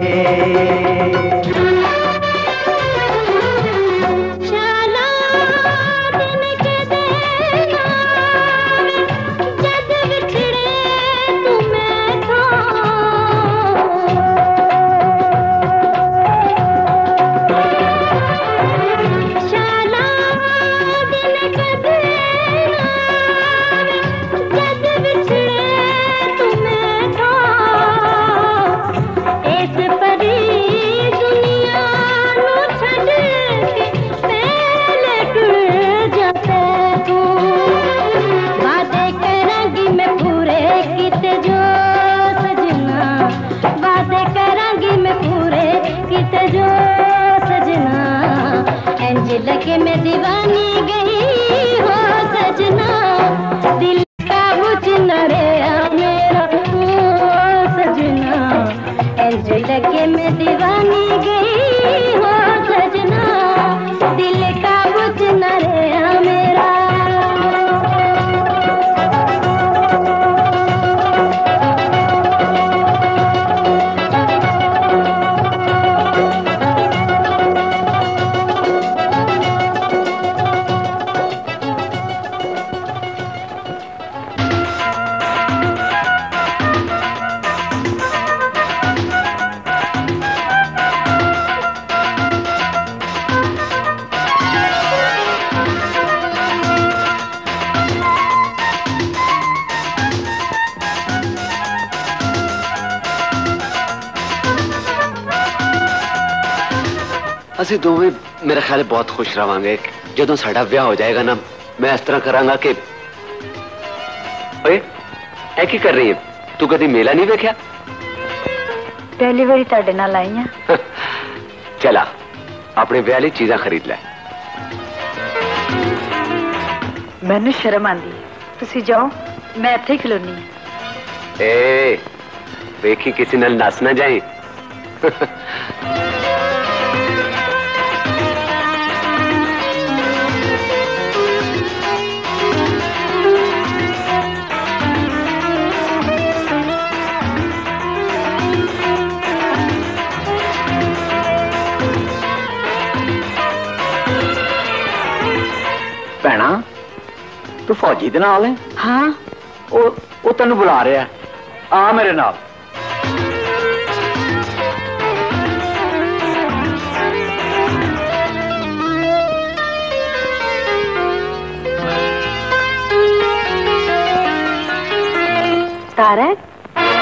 लगे मैं दीवानी गई हो सजना, दिल का बुझ न रहा मेरा हो सजना, ऐसे लगे मैं दीवानी गई हो सजना, दिल का बुझ न रहा मेरा। ਅਸੀਂ ਦੋਵੇਂ मेरा ख्याल है बहुत खुश रहांगे ਜਦੋਂ ਸਾਡਾ ਵਿਆਹ ਹੋ ਜਾਏਗਾ ਨਾ मैं इस तरह करांगा कि ओए ऐ की कर रही है तू कभी मेला नहीं देखा पहली बारी ਤੁਹਾਡੇ ਨਾਲ ਆਈ ਆ चला अपने ब्याह ਲਈ चीज़ां खरीद ले ਮੈਨੂੰ ਸ਼ਰਮ ਆਂਦੀ ਤੁਸੀਂ ਜਾਓ मैं ਇੱਥੇ ही खलोनी ए देखी किसी नाल नस ना जाए भैना तू फौजी दे नाल है हाँ वो तेन बुला रहा है आ मेरे नाल तारक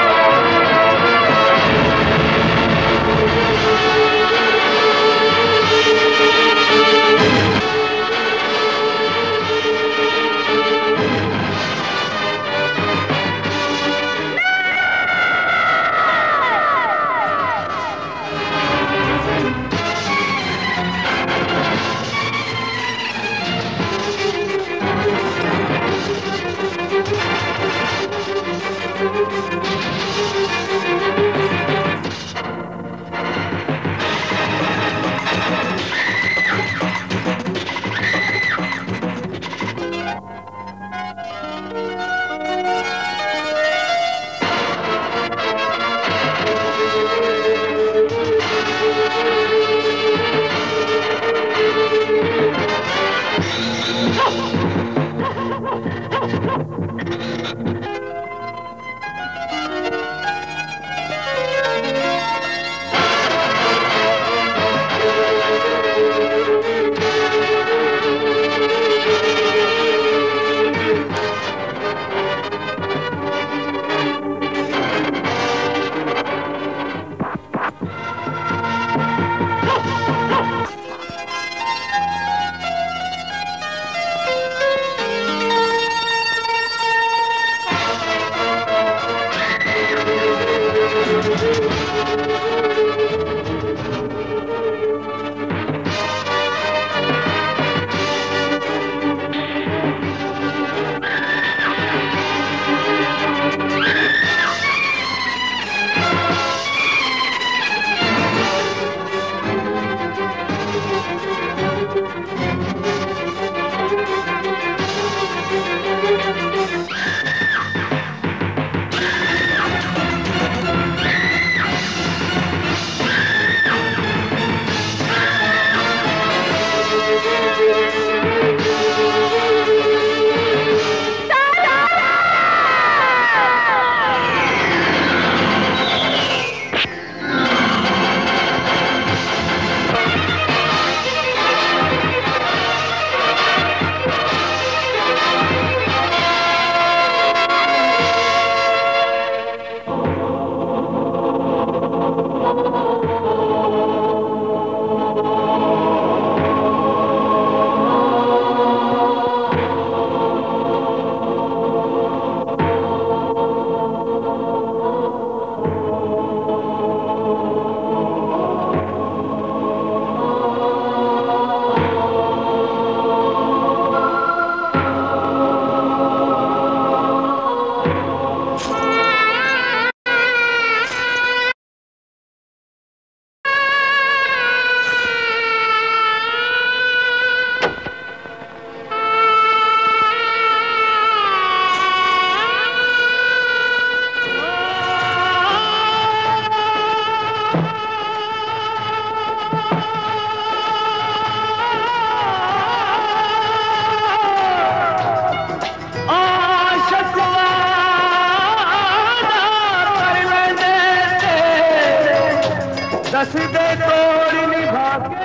दस दे तोड़ निभा के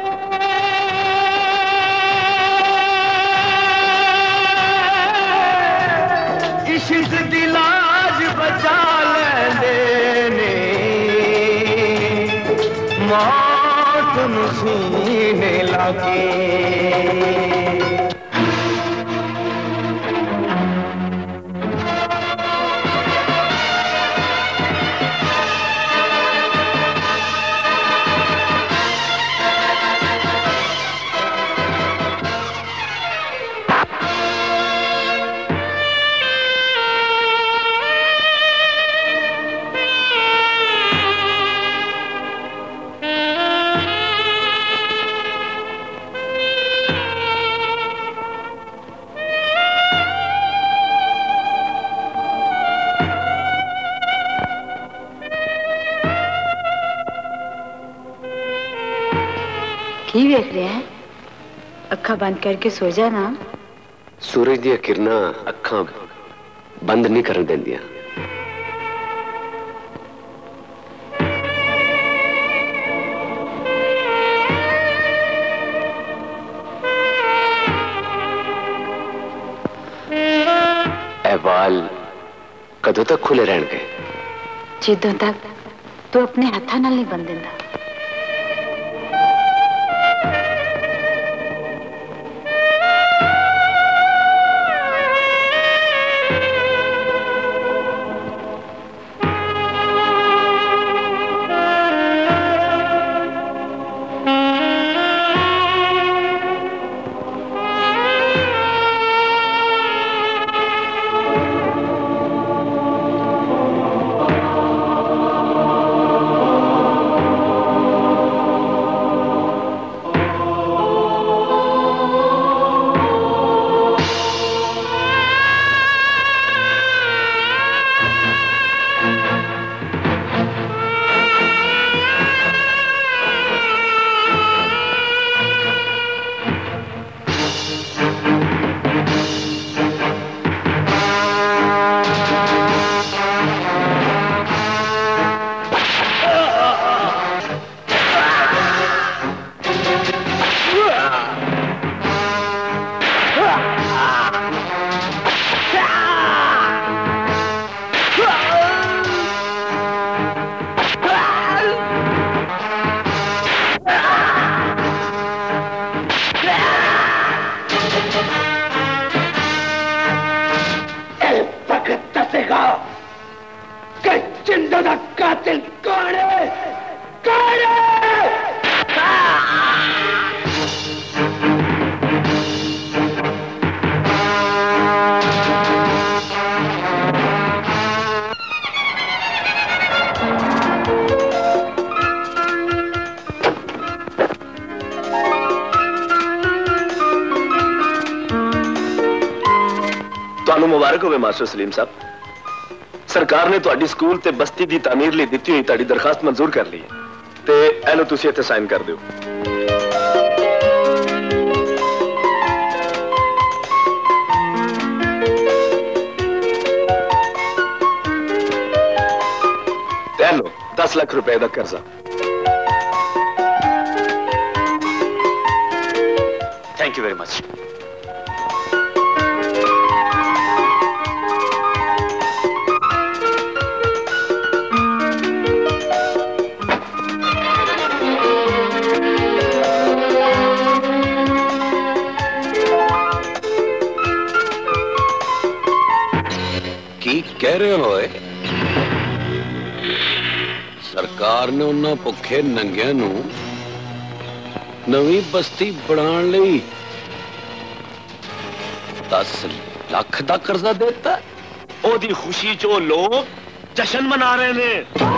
इश्क दी लाज बचा लेंदे ने मौत सानू सीने लाके। की वेख रहे हैं? अखा बंद करके सो जा ना। सूरज दी किरणा अखा बंद नहीं करन देंदियां। ए वाल कदों तक खुले रहणगे? जिदों तक तू अपने हथा नाल नहीं बन देंदा। मुबारक होवे मास्टर सलीम साहब। सरकार ने तुहाडी स्कूल ते बस्ती दी तामीर लई दित्ती हुई तुहाडी दरखास्त मंजूर कर ली है ते एनो तुसी इत्थे साइन कर दिओ। एनो 10 लाख रुपए दा कर्जा। Thank you very much. कह रहे हो सरकार ने उन्होंने भुखे नंगिया नवी बस्ती बनाने लई 10 लाख का कर्जा देता। ओदी खुशी चो लोग जश्न मना रहे हैं।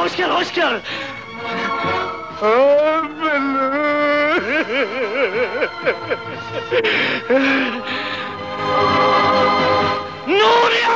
होश कर होश कर। नूरिया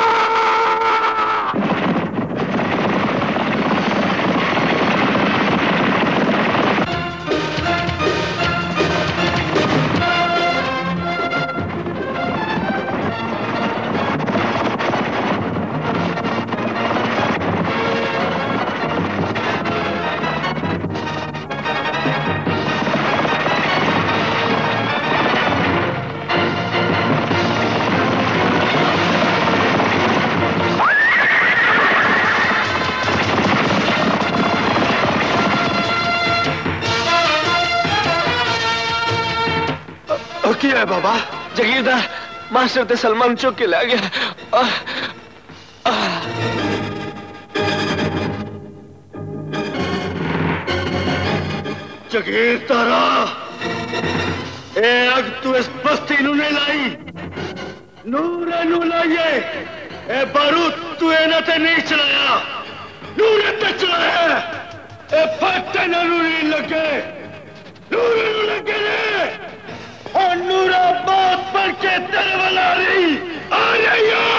क्या है बाबा? जगीरदार मास्टर ते सलमान चुक के ले गया। जगीरदारा, ए अग तू इस बस्ती नू नहीं लाई, नूरे नू लाइए। ए बारूद तू इन्हां ते नहीं चलाया, नूरे ते चलाया। ए फटे ना नूरी लगे, नूरे नू लगे ने। और नूरा बात पर के तेरे वाला आ रही है।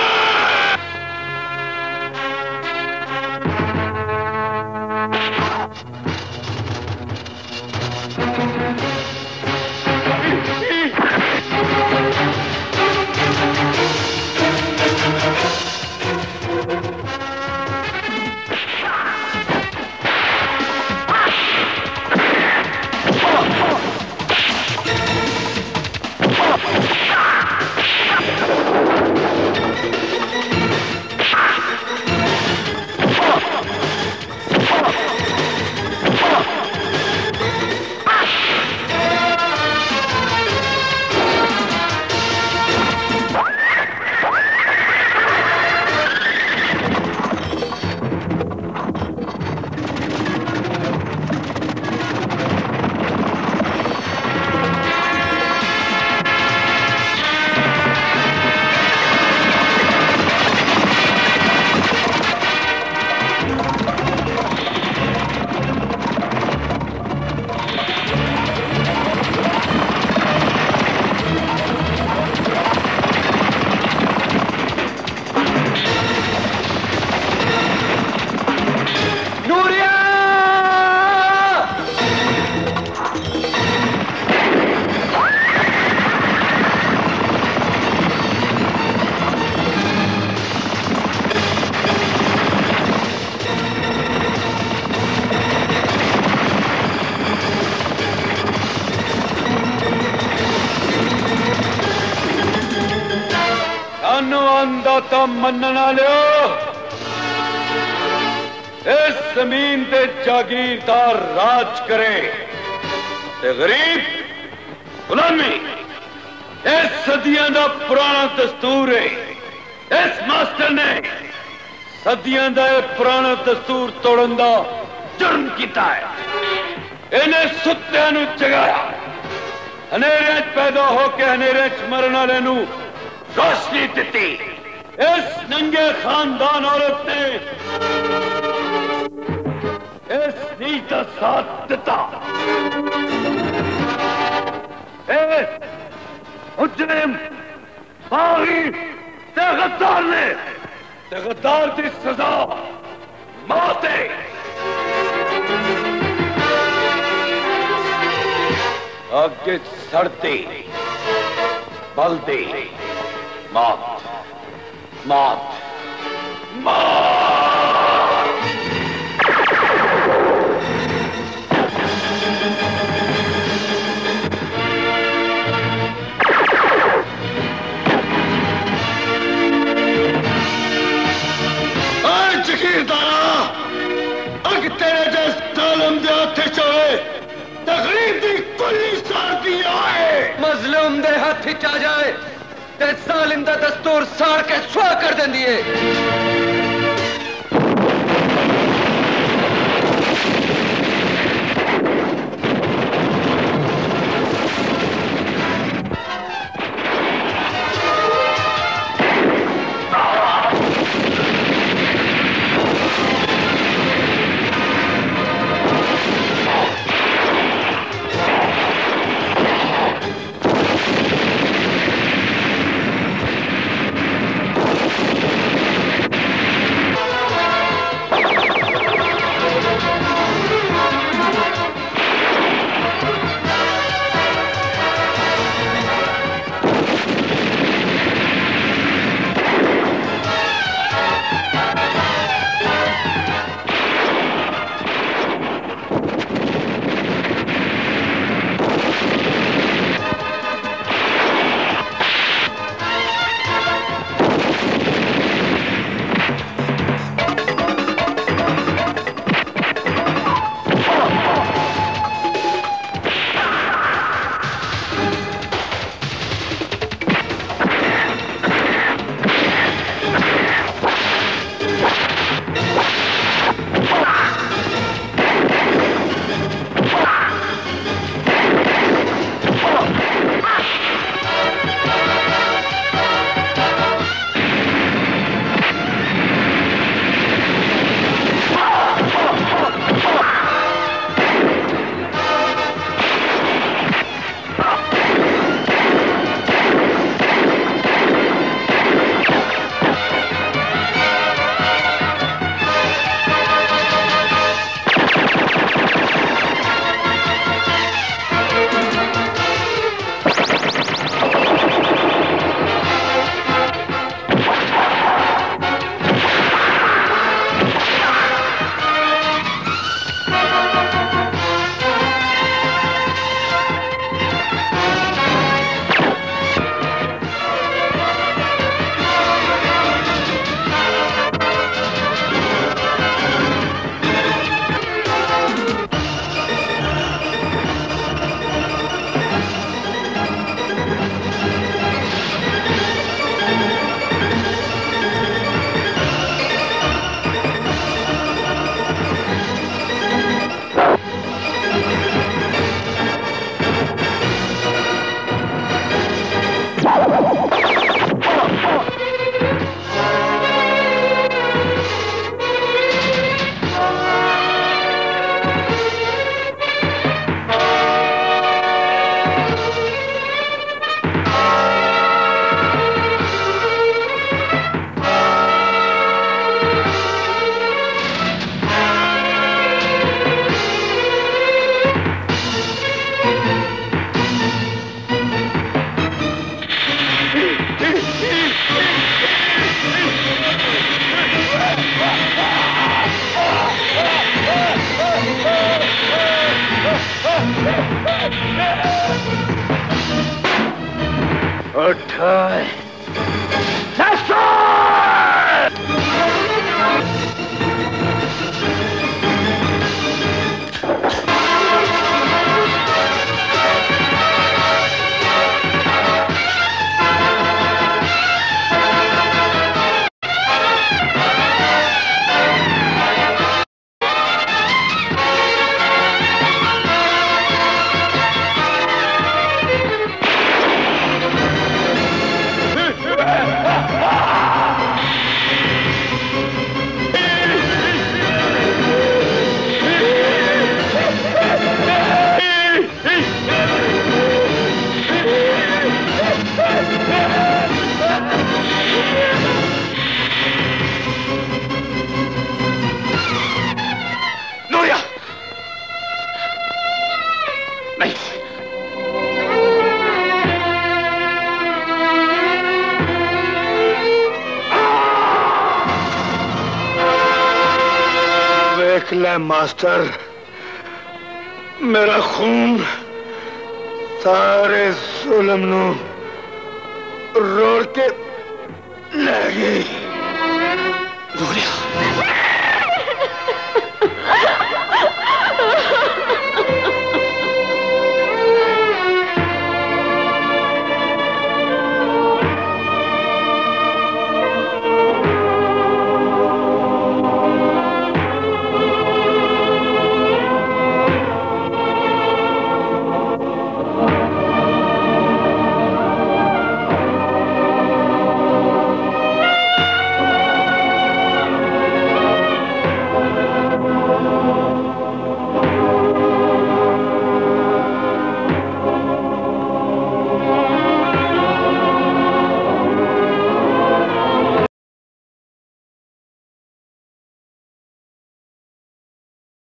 अंदाता मनना लियो, इस जमीन ते जागीरदार राज करे ते गरीब गुलामी। इस सदियों का पुराना दस्तूर है। इस मास्टर ने सदियों का पुराना दस्तूर तोड़न का जुर्म किया है। इन्हें सुत्तियां नूं जगाया, हनेरे पैदा होके हनेरे च मरन वाले नूं रोशनी दी। इस नंगे खानदान औरत ने इस नीच का साथ दिता। मुजरिम बागी ते गद्दार ने, ते गद्दार की सजा मौत है। आगे सड़ते बलते मौत मौत मौत। जगीरदारा, अग तेरे जैस जालिम दे हथ चोए तकलीफ दी कुली साड़ दी आए। मजलूम दे हथ च आ जाए ते जालिम दा दस्तूर साड़ के सुआ कर देंदी है। उठो मास्टर, मेरा खून सारे जुल्म नू रोड़ के ले गई।